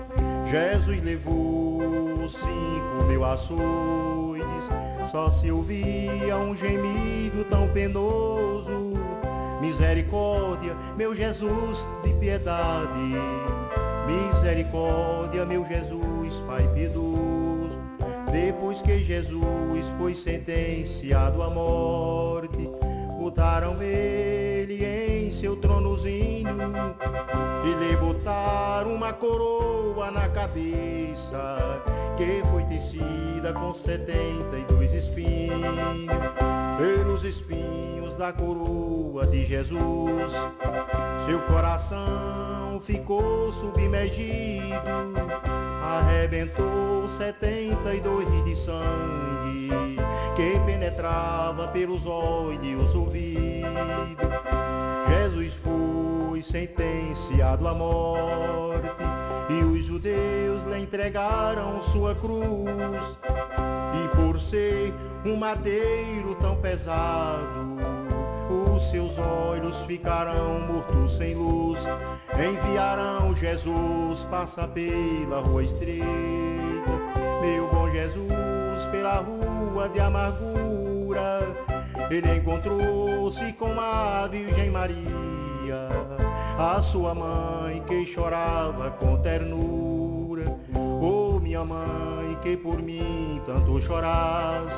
Jesus levou cinco mil açoites, só se ouvia um gemido tão penoso. Misericórdia, meu Jesus, de piedade. Misericórdia, meu Jesus, Pai piedoso. Depois que Jesus foi sentenciado à morte, botaram ele em seu tronozinho e lhe botaram uma coroa na cabeça, que foi tecida com setenta e dois espinhos. Pelos espinhos da coroa de Jesus, seu coração ficou submergido, arrebentou setenta e dois de sangue, que penetrava pelos olhos e os ouvidos. Jesus foi sentenciado à morte, e os judeus lhe entregaram sua cruz. E por ser um madeiro tão pesado, os seus olhos ficarão mortos sem luz. Enviarão Jesus passar pela rua estreita, meu bom Jesus, pela rua de amargura. Ele encontrou-se com a Virgem Maria, a sua mãe, que chorava com ternura. Oh, minha mãe, que por mim tanto choras,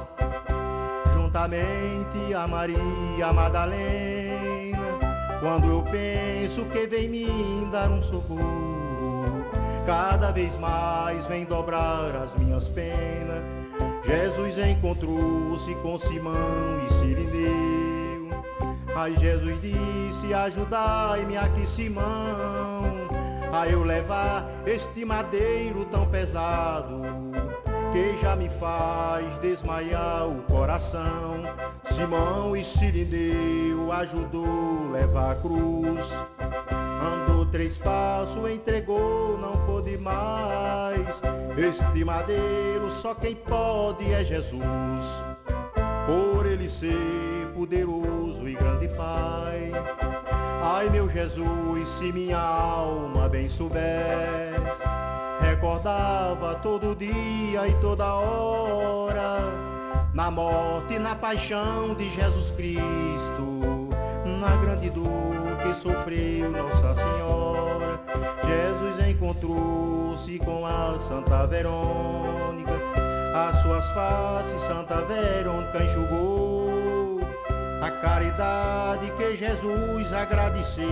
juntamente a Maria Madalena. Quando eu penso que vem me dar um socorro, cada vez mais vem dobrar as minhas penas. Jesus encontrou-se com Simão e Cirineu. Aí Jesus disse: ajudai-me aqui, Simão, a eu levar este madeiro tão pesado, que já me faz desmaiar o coração. Simão e Cirineu ajudou levar a cruz. Andou três passos, entregou, não pôde mais. Este madeiro só quem pode é Jesus, por ele ser poderoso e grande Pai. Ai meu Jesus, se minha alma bem soubesse, recordava todo dia e toda hora, na morte e na paixão de Jesus Cristo, na grande dor que sofreu Nossa Senhora. Jesus encontrou-se com a Santa Verônica, as suas faces Santa Verônica enxugou. A caridade que Jesus agradeceu,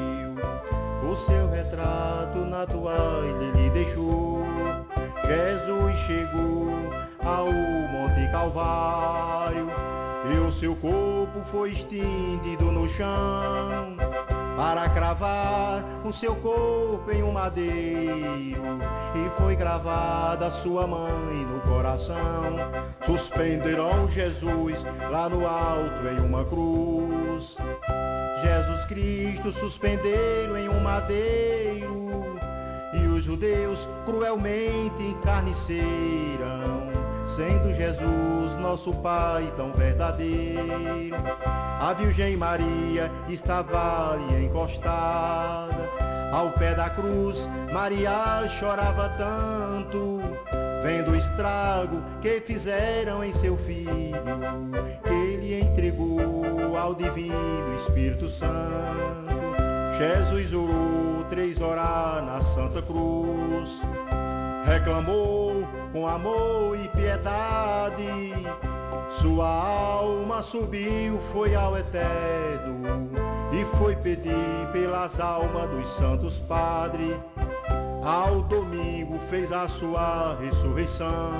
o seu retrato na toalha ele deixou. Jesus chegou ao Monte Calvário e o seu corpo foi estendido no chão, para cravar o seu corpo em um madeiro, e foi gravada sua mãe no coração. Suspenderam Jesus lá no alto em uma cruz. Jesus Cristo suspenderam em um madeiro, e os judeus cruelmente encarneceram, sendo Jesus nosso Pai tão verdadeiro. A Virgem Maria estava ali encostada ao pé da cruz. Maria chorava tanto, vendo o estrago que fizeram em seu filho, que ele entregou ao divino Espírito Santo. Jesus orou três horas na Santa Cruz, reclamou com amor e piedade. Sua alma subiu, foi ao eterno, e foi pedir pelas almas dos santos padres. Ao domingo fez a sua ressurreição.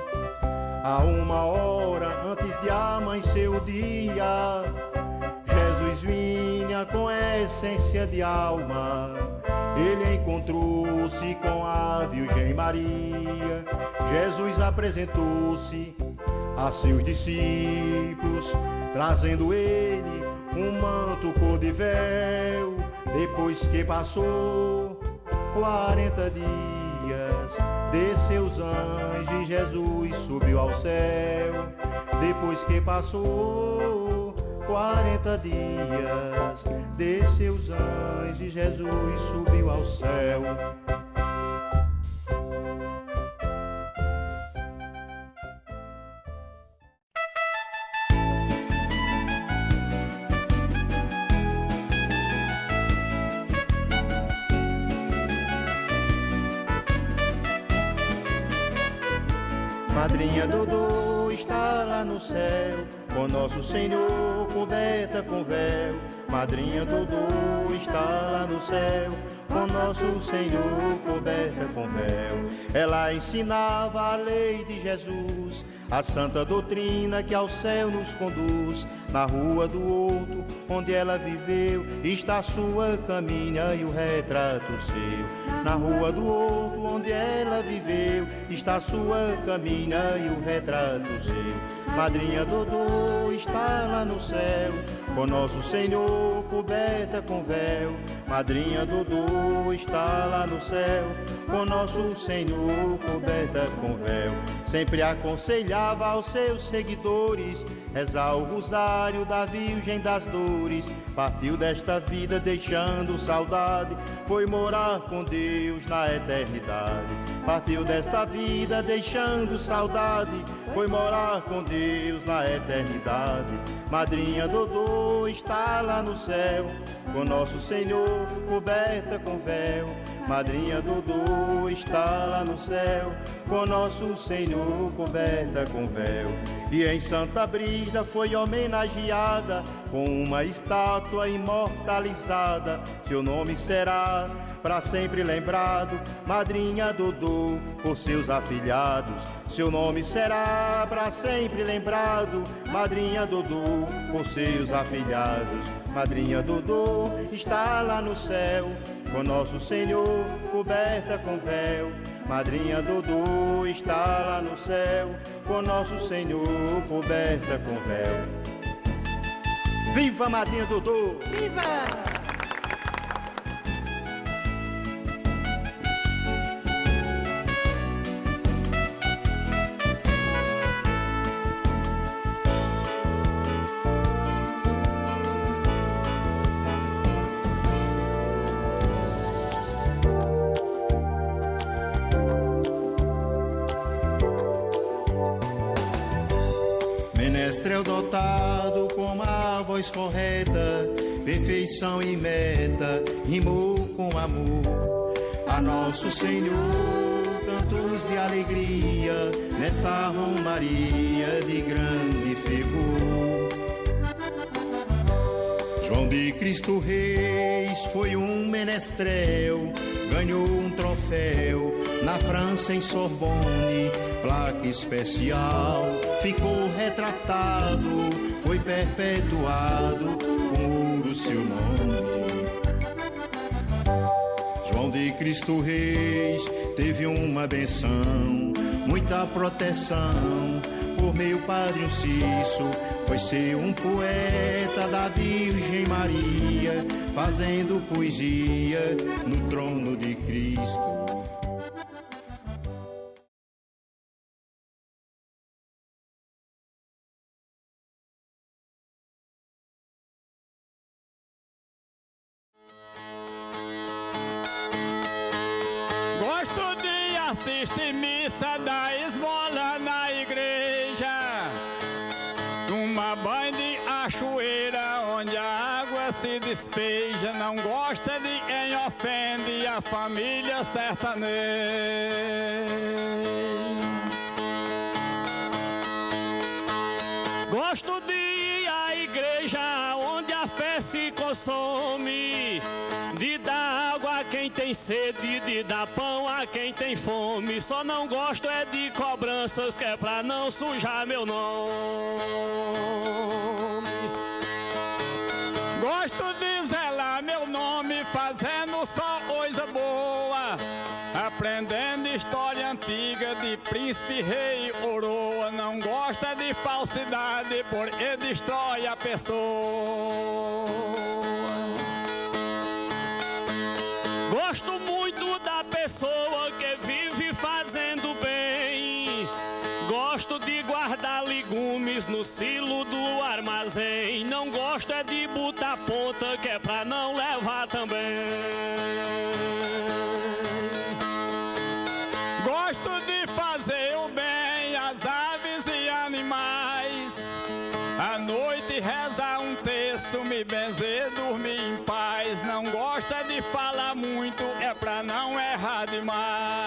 A uma hora antes de amanhecer o dia, Jesus vinha com a essência de alma. Ele encontrou-se com a Virgem Maria. Jesus apresentou-se a seus discípulos, trazendo ele um manto cor de véu. Depois que passou quarenta dias, desceu os anjos e Jesus subiu ao céu. Depois que passou quarenta dias, desceu os anjos e Jesus subiu ao céu. Madrinha Dodô está lá no céu, com Nosso Senhor coberta com véu. Madrinha Dodô está lá no céu, com Nosso Senhor coberta com véu. Ela ensinava a lei de Jesus, a santa doutrina que ao céu nos conduz. Na rua do Horto, onde ela viveu, está a sua caminha e o retrato seu. Na rua do Horto, onde ela viveu, está a sua caminha e o retrato seu. Madrinha Dodô está lá no céu, com Nosso Senhor coberta com véu. Madrinha Dodô está lá no céu, com Nosso Senhor coberta com véu. Sempre aconselhava aos seus seguidores rezar o rosário da Virgem das Dores. Partiu desta vida deixando saudade, foi morar com Deus na eternidade. Partiu desta vida deixando saudade, foi morar com Deus na eternidade. Madrinha Dodô está lá no céu, com Nosso Senhor coberta com véu. Madrinha Dodô está lá no céu, com Nosso Senhor coberta com véu. E em Santa Brígida foi homenageada com uma estátua imortalizada. Seu nome será para sempre lembrado, Madrinha Dodô, por seus afilhados. Seu nome será para sempre lembrado, Madrinha Dodô, por seus afilhados. Madrinha Dodô está lá no céu, com Nosso Senhor coberta com véu. Madrinha Dodô está lá no céu, com Nosso Senhor coberta com véu. Viva a Madrinha Dodô! Viva! Menestrel dotado com a voz correta, perfeição e meta, rimou com amor. A Nosso Senhor, cantos de alegria, nesta romaria de grande fervor. João de Cristo Reis foi um menestrel, ganhou um troféu na França em Sorbonne, placa especial, ficou retratado, foi perpetuado com ouro seu nome. João de Cristo Reis teve uma benção, muita proteção, por meu padre Cício, foi ser um poeta da Virgem Maria, fazendo poesia no trono de Cristo. Gosto de assistir missa da esmola na igreja, tomar banho de achoeira onde a água se despeja. Não gosta de quem ofende a família sertaneja. Gosto de ir à igreja onde a fé se consome, de dar água a quem tem sede, de dar pão a quem tem fome. Só não gosto é de cobranças, que é pra não sujar meu nome. Gosto de zelar meu nome, fazendo só coisa boa, aprendendo história antiga de príncipe, rei, coroa. Não gosta de falsidade, porque destrói a pessoa. Gosto muito da pessoa que vive fazendo bem. Gosto de guardar legumes no silo do armazém. Não gosto é de botar ponta, que é pra não levar também. Gosto de fazer o bem às aves e animais. À noite rezar um terço, me benzer, dormir em paz. Não gosta de falar muito, é pra não errar demais.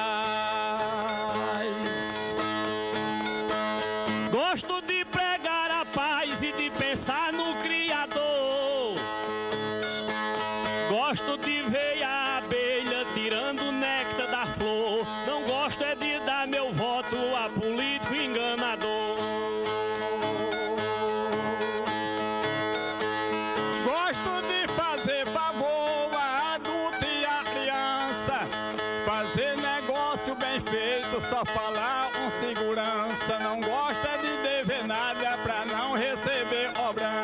Gosto de pregar a paz e de pensar no Criador. Gosto de ver a abelha tirando o néctar da flor. Não gosto é de dar meu voto a político enganador. Gosto de fazer favor a adulto e a criança, fazer negócio bem feito, só falar com segurança. Não gosto é de dever nada pra não receber cobrança.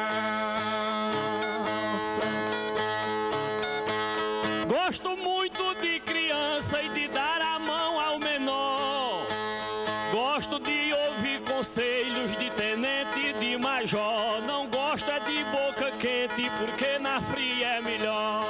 Gosto muito de criança e de dar a mão ao menor. Gosto de ouvir conselhos de tenente e de major. Não gosto é de boca quente, porque na fria é melhor.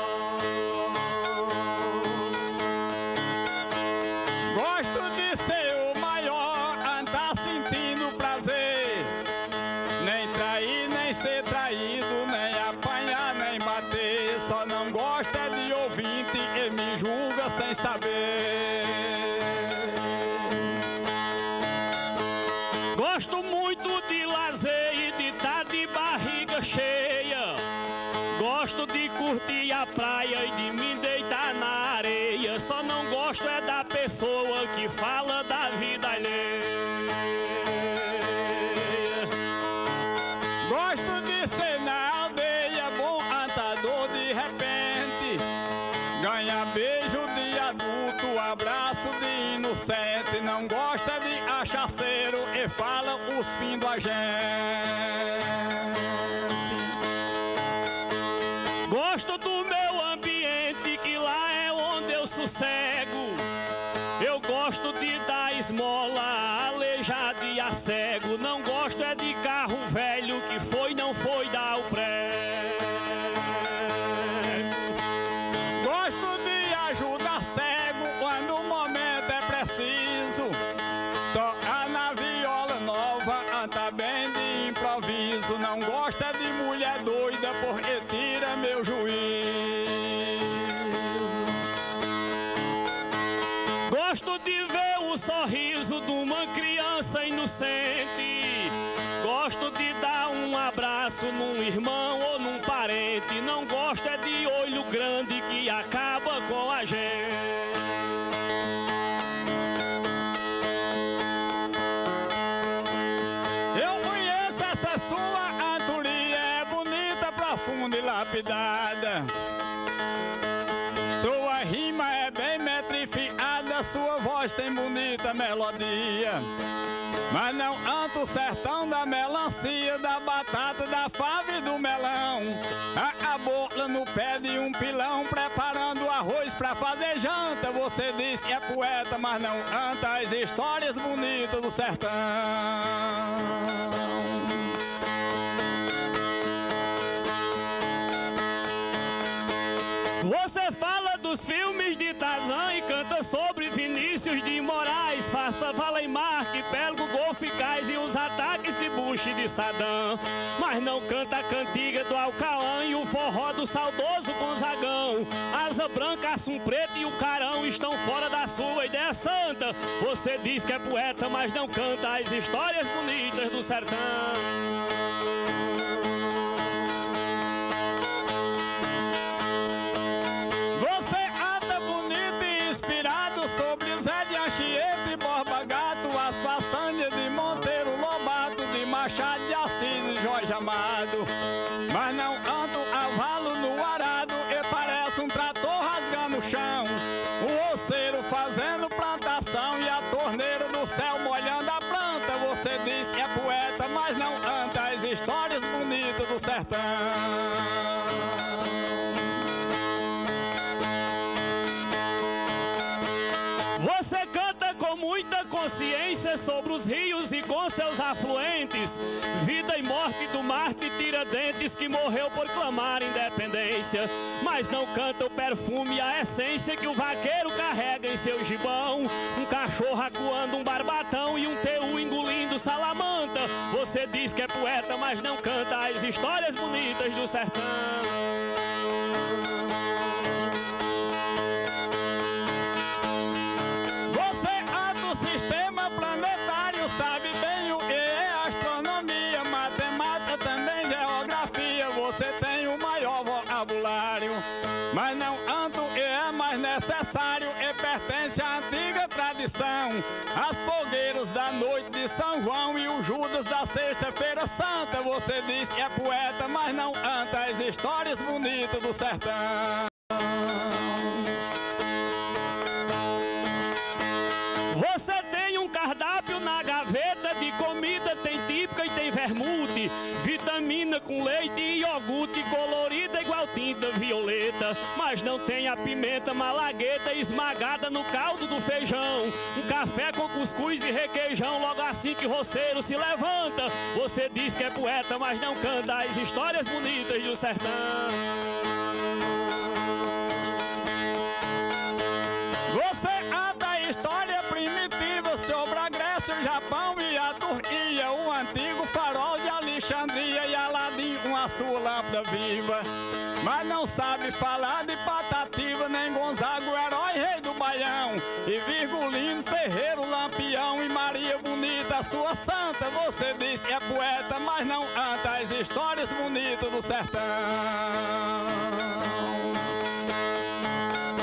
Gosto de ser o maior, andar sentindo prazer, nem trair, nem ser traído, nem apanhar, nem bater. Só não gosto é de ouvinte que me julga sem saber. Gosto muito de lazer e de estar de barriga cheia. Gosto de curtir a praia e de me deitar na areia. Só não gosto é da pessoa que fala da vida alheia. Gosto de ser na aldeia bom cantador, de repente ganha beijo de adulto, abraço de inocente. cachaceiro e fala cuspindo a gente. Gosto do meu ambiente, que lá é onde eu sossego. Eu gosto de dar esmola, aleijado e a cego. Não gosto é de carro velho, que foi, não foi dar o prego. Gosto de ajuda cego, quando o momento é preciso. Tocar na viola nova, anda bem de improviso. Não gosto é de mulher doida, porque tira meu juízo. Gosto de ver o sorriso de uma criança inocente. Gosto de dar um abraço num irmão ou num parente. Não gosto é de olho grande que acaba com a gente. Eu conheço essa sua autoria, é bonita, profunda e lapidada. Sua rima é bem metrificada, sua voz tem bonita melodia. Mas não anta o sertão da melancia, da batata, da fava e do melão. A cabocla no pé de um pilão, preparando arroz pra fazer janta. Você diz que é poeta, mas não canta as histórias bonitas do sertão. Você fala dos filmes de Tarzan e canta sobre Vinícius de Moraes. Faça Vala e Mar, Arquipélago, Golfo, Cais e os ataques de Bush e de Saddam. Mas não canta a cantiga do Alcalã e o forró do saudoso Gonzagão. Asa Branca, Assum Preto e o Carão estão fora da sua ideia santa. Você diz que é poeta, mas não canta as histórias bonitas do sertão. Machado de Assis e Jorge Amado. Mas não ando cavalo no arado e parece um trator rasgando o chão. O roceiro fazendo plantação e a torneira do céu molhando a planta. Você diz que é poeta, mas não canta as histórias bonitas do sertão. Você canta com muita consciência sobre os rios e com seus afluentes. Vida e morte do Marte Tiradentes, que morreu por clamar independência. Mas não canta o perfume e a essência que o vaqueiro carrega em seu gibão. Um cachorro acuando um barbatão e um teu engolindo salamanta. Você diz que é poeta, mas não canta as histórias bonitas do sertão. Mas não ando e é mais necessário e pertence à antiga tradição. As fogueiras da noite de São João e o Judas da sexta-feira santa. Você diz que é poeta, mas não canta as histórias bonitas do sertão. Você tem um cardápio na gaveta de comida, tem típica e tem vermute, vitamina com leite e iogurte, colorida igual tinta violeta. Mas não tem a pimenta malagueta esmagada no caldo do feijão. Um café com cuscuz e requeijão, logo assim que roceiro se levanta. Você diz que é poeta, mas não canta as histórias bonitas do sertão. Você canta a história primitiva sobre a Grécia, o Japão e a Turquia, o antigo farol de Alexandria e Aladim com a sua lâmpada viva. Mas não sabe falar de Patativa, nem Gonzaga, o herói rei do Baião, e Virgulino, Ferreiro, Lampião e Maria Bonita, a sua santa. Você diz que é poeta, mas não canta as histórias bonitas do sertão.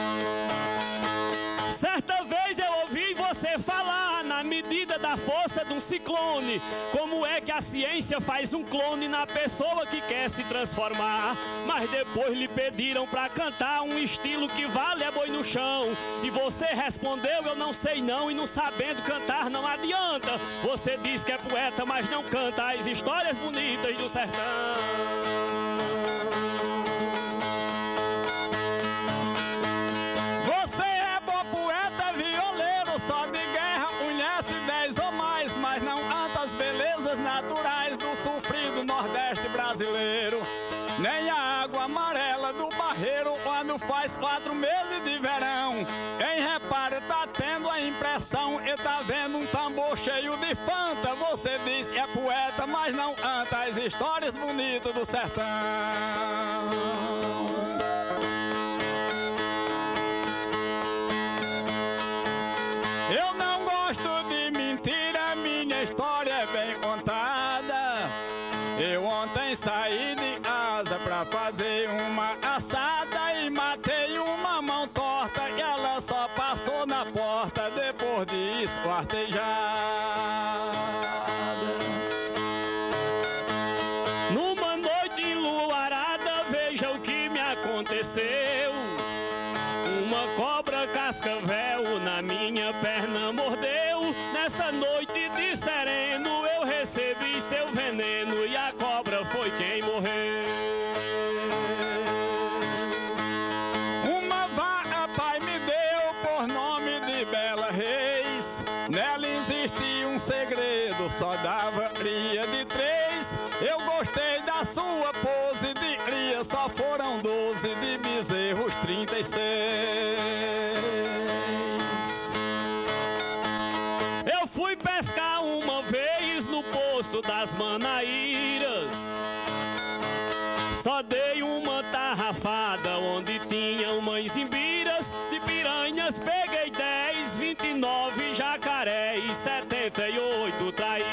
Certa vez eu ouvi você falar, na medida da força do um ciclone. Como é que a ciência faz um clone na pessoa que quer se transformar? Mas depois lhe pediram pra cantar um estilo que vale é boi no chão. E você respondeu, eu não sei não, e não sabendo cantar não adianta. Você diz que é poeta, mas não canta as histórias bonitas do sertão. Você é bom poeta, violeiro, só de guerra conhece dez ou mais, mas não canta as belezas naturais do sofrido Nordeste brasileiro. Nem a água amarela do barreiro quando faz quatro meses de verão. Quem repara tá tendo a impressão e tá vendo um tambor cheio de fanta. Você diz que é poeta, mas não canta as histórias bonitas do sertão. Eu não gosto de mentira, minha história é bem contada. Eu ontem saí de casa pra fazer uma assada e matei uma mão torta e ela só passou na porta depois disso quartejada. Numa noite enluarada, veja o que me aconteceu. Uma cobra cascavel na minha perna mordeu. Nessa noite de sereno eu recebi seu veneno e a cobra foi quem morreu. Uma vaca pai me deu por nome de Bela Reis. Nela existia um segredo, só dava cria de três. Eu gostei da sua pose de cria, só foram doze de bezerros, trinta e seis. Eu fui pescar uma vez no poço das Manaíras. Só dei uma tarrafada onde tinham mães imbiras. De piranhas peguei dez, vinte e nove jacaré e setenta e oito traíras.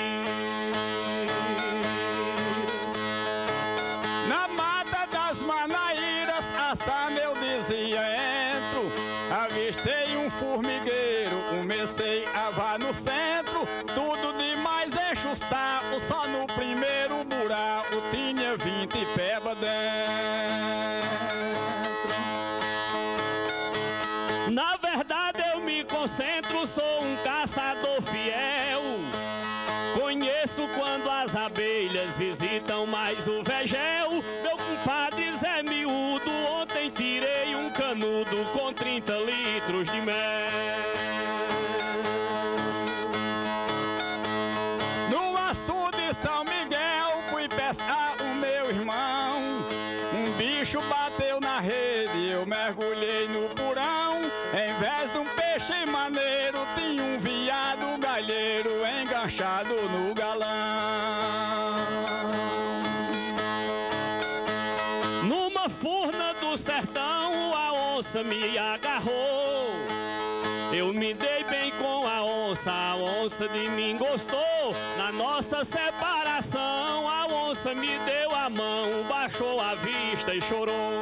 Na mata das Manaíras, assando eu dizia entro. Avistei um formigueiro, comecei a vá no centro. Tudo demais enche o saco, só no primeiro buraco tinha vinte peba dentro. Na verdade eu me concentro, sou um caçador fiel. Conheço quando as abelhas visitam mais o vegel. Meu compadre Zé Miúdo, ontem tirei um canudo com trinta litros de mel. No açude São Miguel fui pescar o meu irmão. Um bicho bateu na rede, eu mergulhei no porão. Em vez de um peixe maneiro, tinha um viado galheiro enganchado no galão. Numa furna do sertão a onça me agarrou. Eu me dei bem com a onça, a onça de mim gostou. Na nossa separação a onça me deu a mão, baixou a vista e chorou.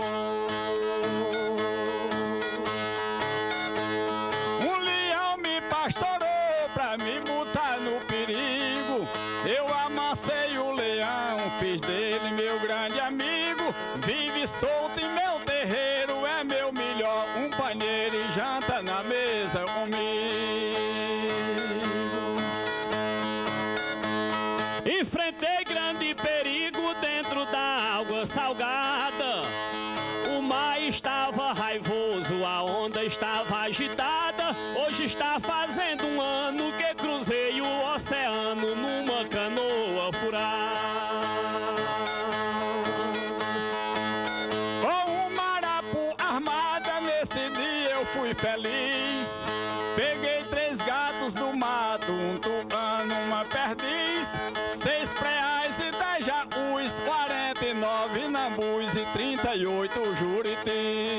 Um leão me pastorou pra me botar no perigo. Eu amassei o leão, fiz dele meu grande amigo. Vive solto em meu terreiro, é meu melhor companheiro e janta na mesa comigo. Enfrentei grande perigo dentro da água salgada. O mar estava raivoso, a onda estava agitada. Hoje está fazendo um ano que cruzei o oceano numa canoa furada. Com um marapu armada, nesse dia eu fui feliz. Peguei três gatos do mato, um tucano, uma perdiz, seis preais e dez jaús, quarenta e nove nambus e trinta e oito juritis.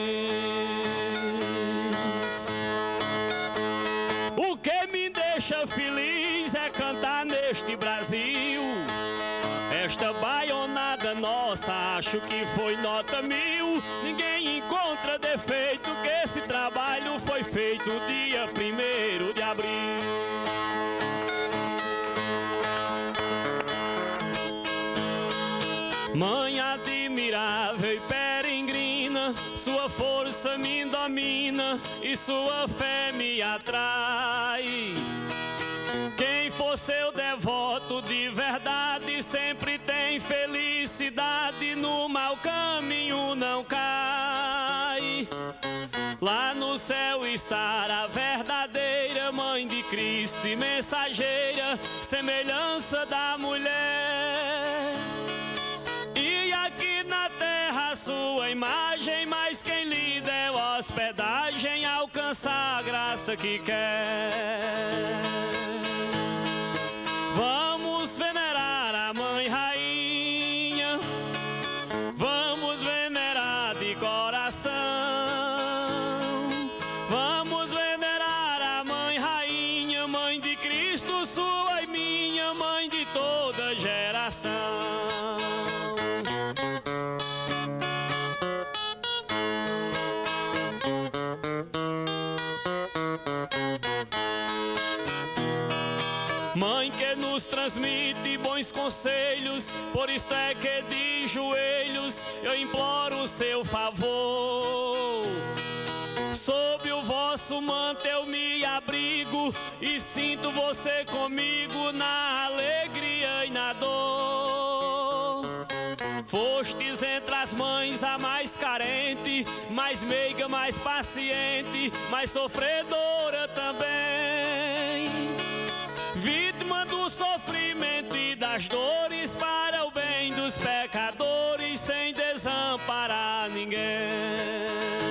O que me deixa feliz é cantar neste Brasil. Esta baionada nossa, acho que foi nota mil. Ninguém encontra defeito, que esse trabalho foi feito dia primeiro de abril. Mãe admirável e peregrina, sua força me domina e sua fé me atrai. Quem for seu devoto de verdade sempre tem felicidade, no mau caminho não cai. Lá no céu estará a verdadeira Mãe de Cristo e mensageira, semelhança da mulher. E aqui na terra sua imagem, mas quem lhe deu hospedagem alcança a graça que quer. Vamos venerar a Mãe Rainha, vamos venerar de coração. Vamos venerar a Mãe Rainha, Mãe de Cristo, sua e minha, Mãe de toda geração. Mãe que nos transmite bons conselhos, por isto é que de joelhos eu imploro o seu favor. Sob o vosso manto eu me abrigo e sinto você comigo na alegria e na dor. Fostes entre as mães a mais carente, mais meiga, mais paciente, mais sofredora também. Vítima do sofrimento e das dores, para o bem dos pecadores, sem desamparar ninguém.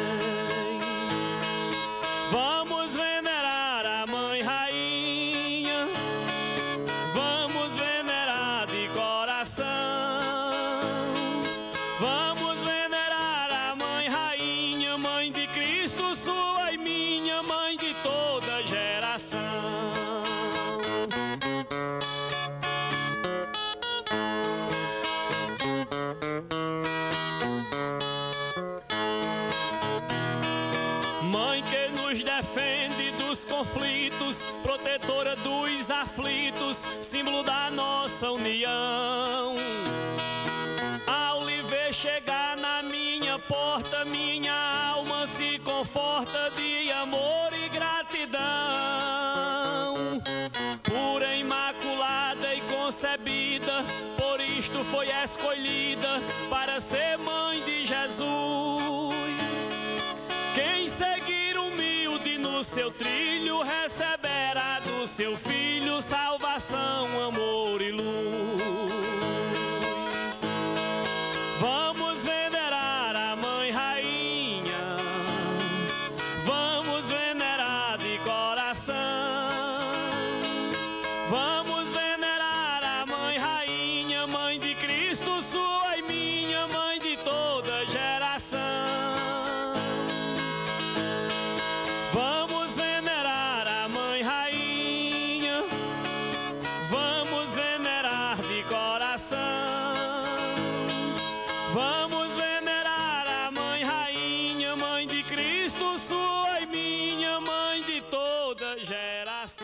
Vamos venerar a Mãe Rainha, vamos venerar de coração. Vamos venerar a Mãe Rainha, Mãe de Cristo, sua e minha, Mãe de toda geração. Mãe que nos defende dos conflitos, protetora dos aflitos, símbolo da nossa união. Ao lhe ver chegar na minha porta, minha alma se conforta de amor e gratidão. Pura, imaculada e concebida, por isto foi escolhida para ser Mãe de Jesus. Quem seguir humilde no seu trilho receberá do seu Filho salvação, amor e luz. Vamos venerar a Mãe Rainha, vamos venerar de coração. Vamos venerar a Mãe Rainha, Mãe de Cristo, sua e minha, Mãe de toda geração. Vamos venerar a Mãe Rainha, vamos venerar de coração. Vamos venerar a Mãe Rainha, Mãe de Cristo, sua e minha, Mãe de toda geração.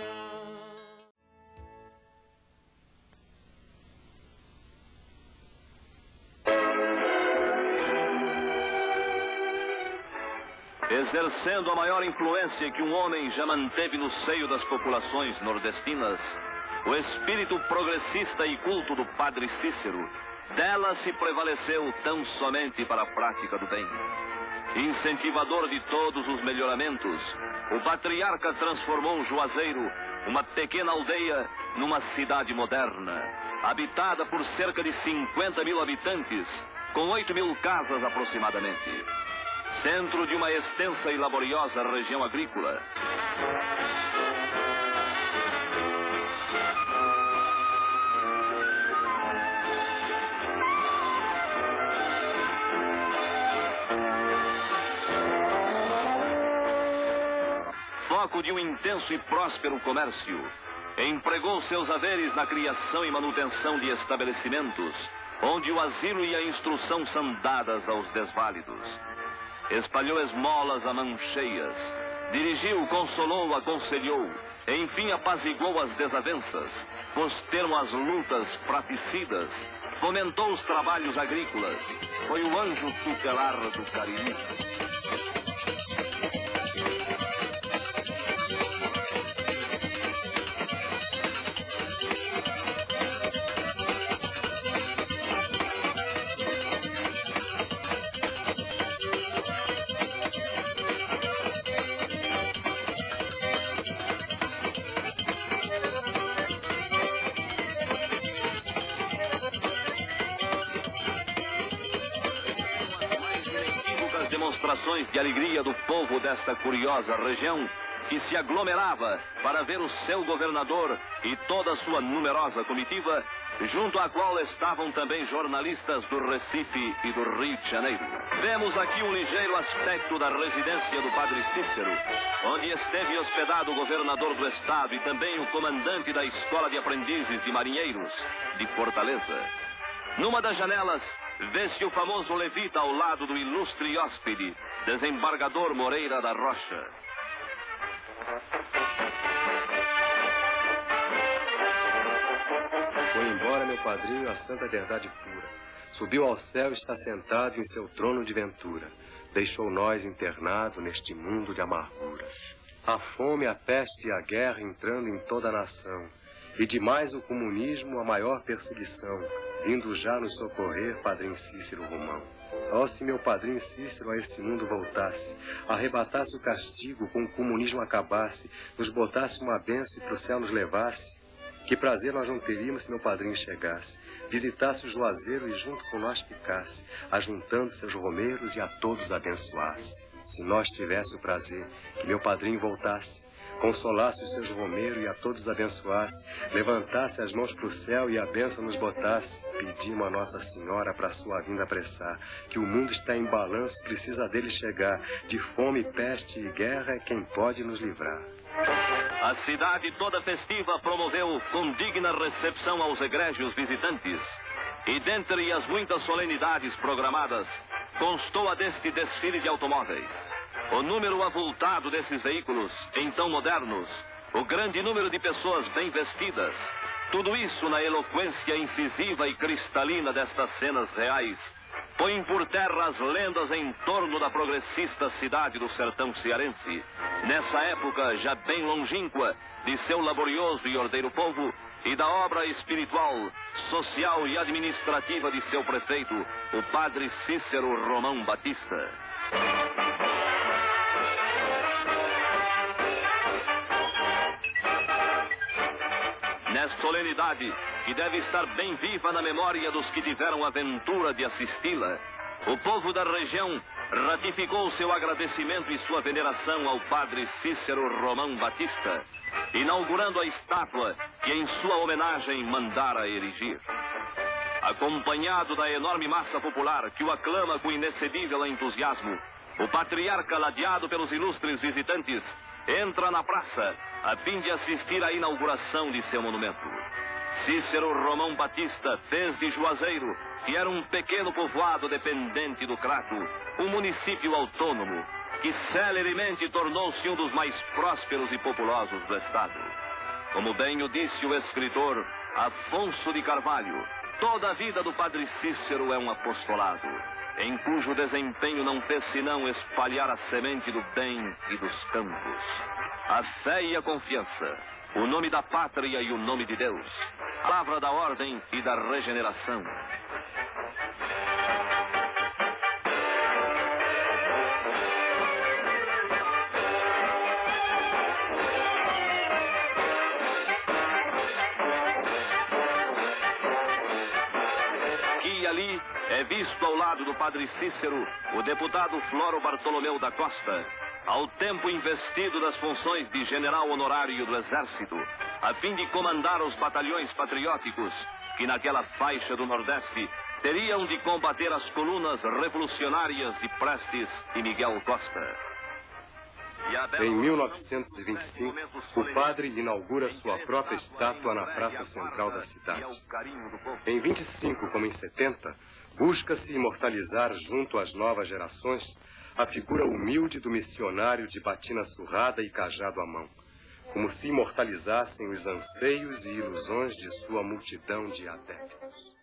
Exercendo a maior influência que um homem já manteve no seio das populações nordestinas, o espírito progressista e culto do Padre Cícero, dela se prevaleceu tão somente para a prática do bem. Incentivador de todos os melhoramentos, o patriarca transformou Juazeiro, uma pequena aldeia, numa cidade moderna, habitada por cerca de cinquenta mil habitantes, com oito mil casas aproximadamente. Centro de uma extensa e laboriosa região agrícola. Foco de um intenso e próspero comércio, empregou seus haveres na criação e manutenção de estabelecimentos, onde o asilo e a instrução são dadas aos desválidos. Espalhou esmolas a mãos cheias, dirigiu, consolou, aconselhou, enfim apaziguou as desavenças, pôs termo às lutas fratricidas, fomentou os trabalhos agrícolas, foi o anjo tutelar do Cariri. Demonstrações de alegria do povo desta curiosa região, que se aglomerava para ver o seu governador e toda a sua numerosa comitiva, junto à qual estavam também jornalistas do Recife e do Rio de Janeiro. Vemos aqui um ligeiro aspecto da residência do padre Cícero, onde esteve hospedado o governador do estado e também o comandante da Escola de Aprendizes de Marinheiros de Fortaleza. Numa das janelas, vê-se o famoso levita ao lado do ilustre hóspede, desembargador Moreira da Rocha. Foi embora meu padrinho a santa verdade pura. Subiu ao céu e está sentado em seu trono de ventura. Deixou nós internado neste mundo de amargura. A fome, a peste e a guerra entrando em toda a nação. E demais o comunismo, a maior perseguição. Vindo já nos socorrer, padrinho Cícero Romão. Oh, se meu padrinho Cícero a esse mundo voltasse, arrebatasse o castigo, com o comunismo acabasse, nos botasse uma bênção e pro céu nos levasse, que prazer nós não teríamos se meu padrinho chegasse, visitasse o Juazeiro e junto com nós ficasse, ajuntando seus romeiros e a todos abençoasse. Se nós tivesse o prazer que meu padrinho voltasse, consolasse os seus romeiros e a todos abençoasse, levantasse as mãos para o céu e a bênção nos botasse, pedimos a Nossa Senhora para sua vinda apressar, que o mundo está em balanço, precisa dele chegar, de fome, peste e guerra é quem pode nos livrar. A cidade toda festiva promoveu com digna recepção aos egrégios visitantes, e dentre as muitas solenidades programadas, constou a deste desfile de automóveis. O número avultado desses veículos, então modernos, o grande número de pessoas bem vestidas, tudo isso na eloquência incisiva e cristalina destas cenas reais, põe por terra as lendas em torno da progressista cidade do sertão cearense, nessa época já bem longínqua de seu laborioso e ordeiro povo e da obra espiritual, social e administrativa de seu prefeito, o padre Cícero Romão Batista. Nesta solenidade, que deve estar bem viva na memória dos que tiveram a ventura de assisti-la, o povo da região ratificou seu agradecimento e sua veneração ao padre Cícero Romão Batista, inaugurando a estátua que em sua homenagem mandara erigir. Acompanhado da enorme massa popular que o aclama com inexcedível entusiasmo, o patriarca, ladeado pelos ilustres visitantes, entra na praça a fim de assistir à inauguração de seu monumento. Cícero Romão Batista fez de Juazeiro, que era um pequeno povoado dependente do Crato, um município autônomo, que celeremente tornou-se um dos mais prósperos e populosos do estado. Como bem o disse o escritor Afonso de Carvalho, toda a vida do padre Cícero é um apostolado, em cujo desempenho não fez senão espalhar a semente do bem e dos campos. A fé e a confiança, o nome da pátria e o nome de Deus, palavra da ordem e da regeneração. Aqui e ali é visto ao lado do padre Cícero o deputado Floro Bartolomeu da Costa, ao tempo investido das funções de general honorário do Exército, a fim de comandar os batalhões patrióticos que naquela faixa do Nordeste teriam de combater as colunas revolucionárias de Prestes e Miguel Costa. Em mil novecentos e vinte e cinco, o padre inaugura sua própria estátua na praça central da cidade. Em vinte e cinco, como em setenta, busca-se imortalizar junto às novas gerações a figura humilde do missionário de batina surrada e cajado à mão. como se imortalizassem os anseios e ilusões de sua multidão de adeptos.